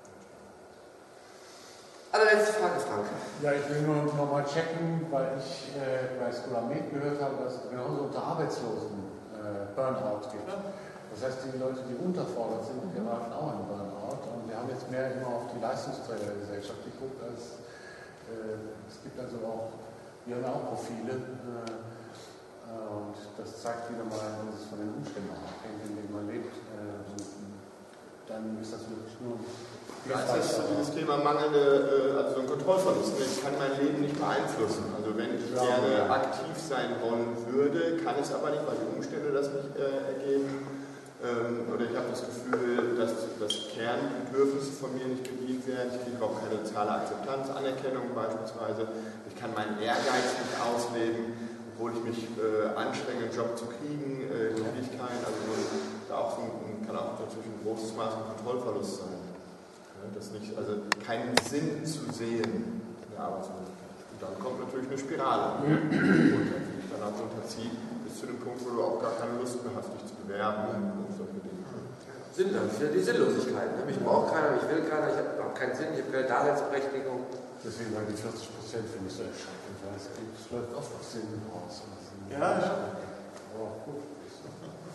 Allerletzte Frage, Frank. Ja, ich will nur noch mal checken, weil ich äh, bei Skolamet gehört habe, dass es genauso unter Arbeitslosen äh, Burnout gibt. Das heißt, die Leute, die unterfordert sind, die erwarten auch einen Burnout. Und wir haben jetzt mehr immer auf die Leistungsträger der Gesellschaft geguckt, als äh, es gibt also auch, wir haben auch Profile. Äh, Und das zeigt wieder mal, dass es von den Umständen abhängt, in denen man lebt. Und dann ist das wirklich nur... Ja, es ist dieses Thema mangelnde, also so ein Kontrollverlust. Ich kann mein Leben nicht beeinflussen. Also wenn ich gerne aktiv sein wollen würde, kann es aber nicht, weil die Umstände das nicht äh, ergeben. Ähm, oder ich habe das Gefühl, dass das Kernbedürfnisse von mir nicht bedient werden. Ich kriege auch keine soziale Akzeptanz, Anerkennung beispielsweise. Ich kann meinen Ehrgeiz nicht ausleben, obwohl ich mich äh, anstrenge, einen Job zu kriegen, äh, kriege ich keinen. Also da auch so ein, kann auch natürlich ein großes Maß an Kontrollverlust sein. Das nicht, also keinen Sinn zu sehen in der Arbeitslosigkeit. Und dann kommt natürlich eine Spirale runter, die dich dann auch unterzieht, bis zu dem Punkt, wo du auch gar keine Lust mehr hast, dich zu bewerben und solche Dinge. Sinn, dann wieder die Sinnlosigkeit. Ne? Ich brauche keiner, ich will keiner, ich habe keinen Sinn, ich habe keine Daseinsberechtigung. Deswegen waren die vierzig Prozent für mich so erschreckend, weil es läuft oft auf Sinn raus. Ja, ja. Oh, gut.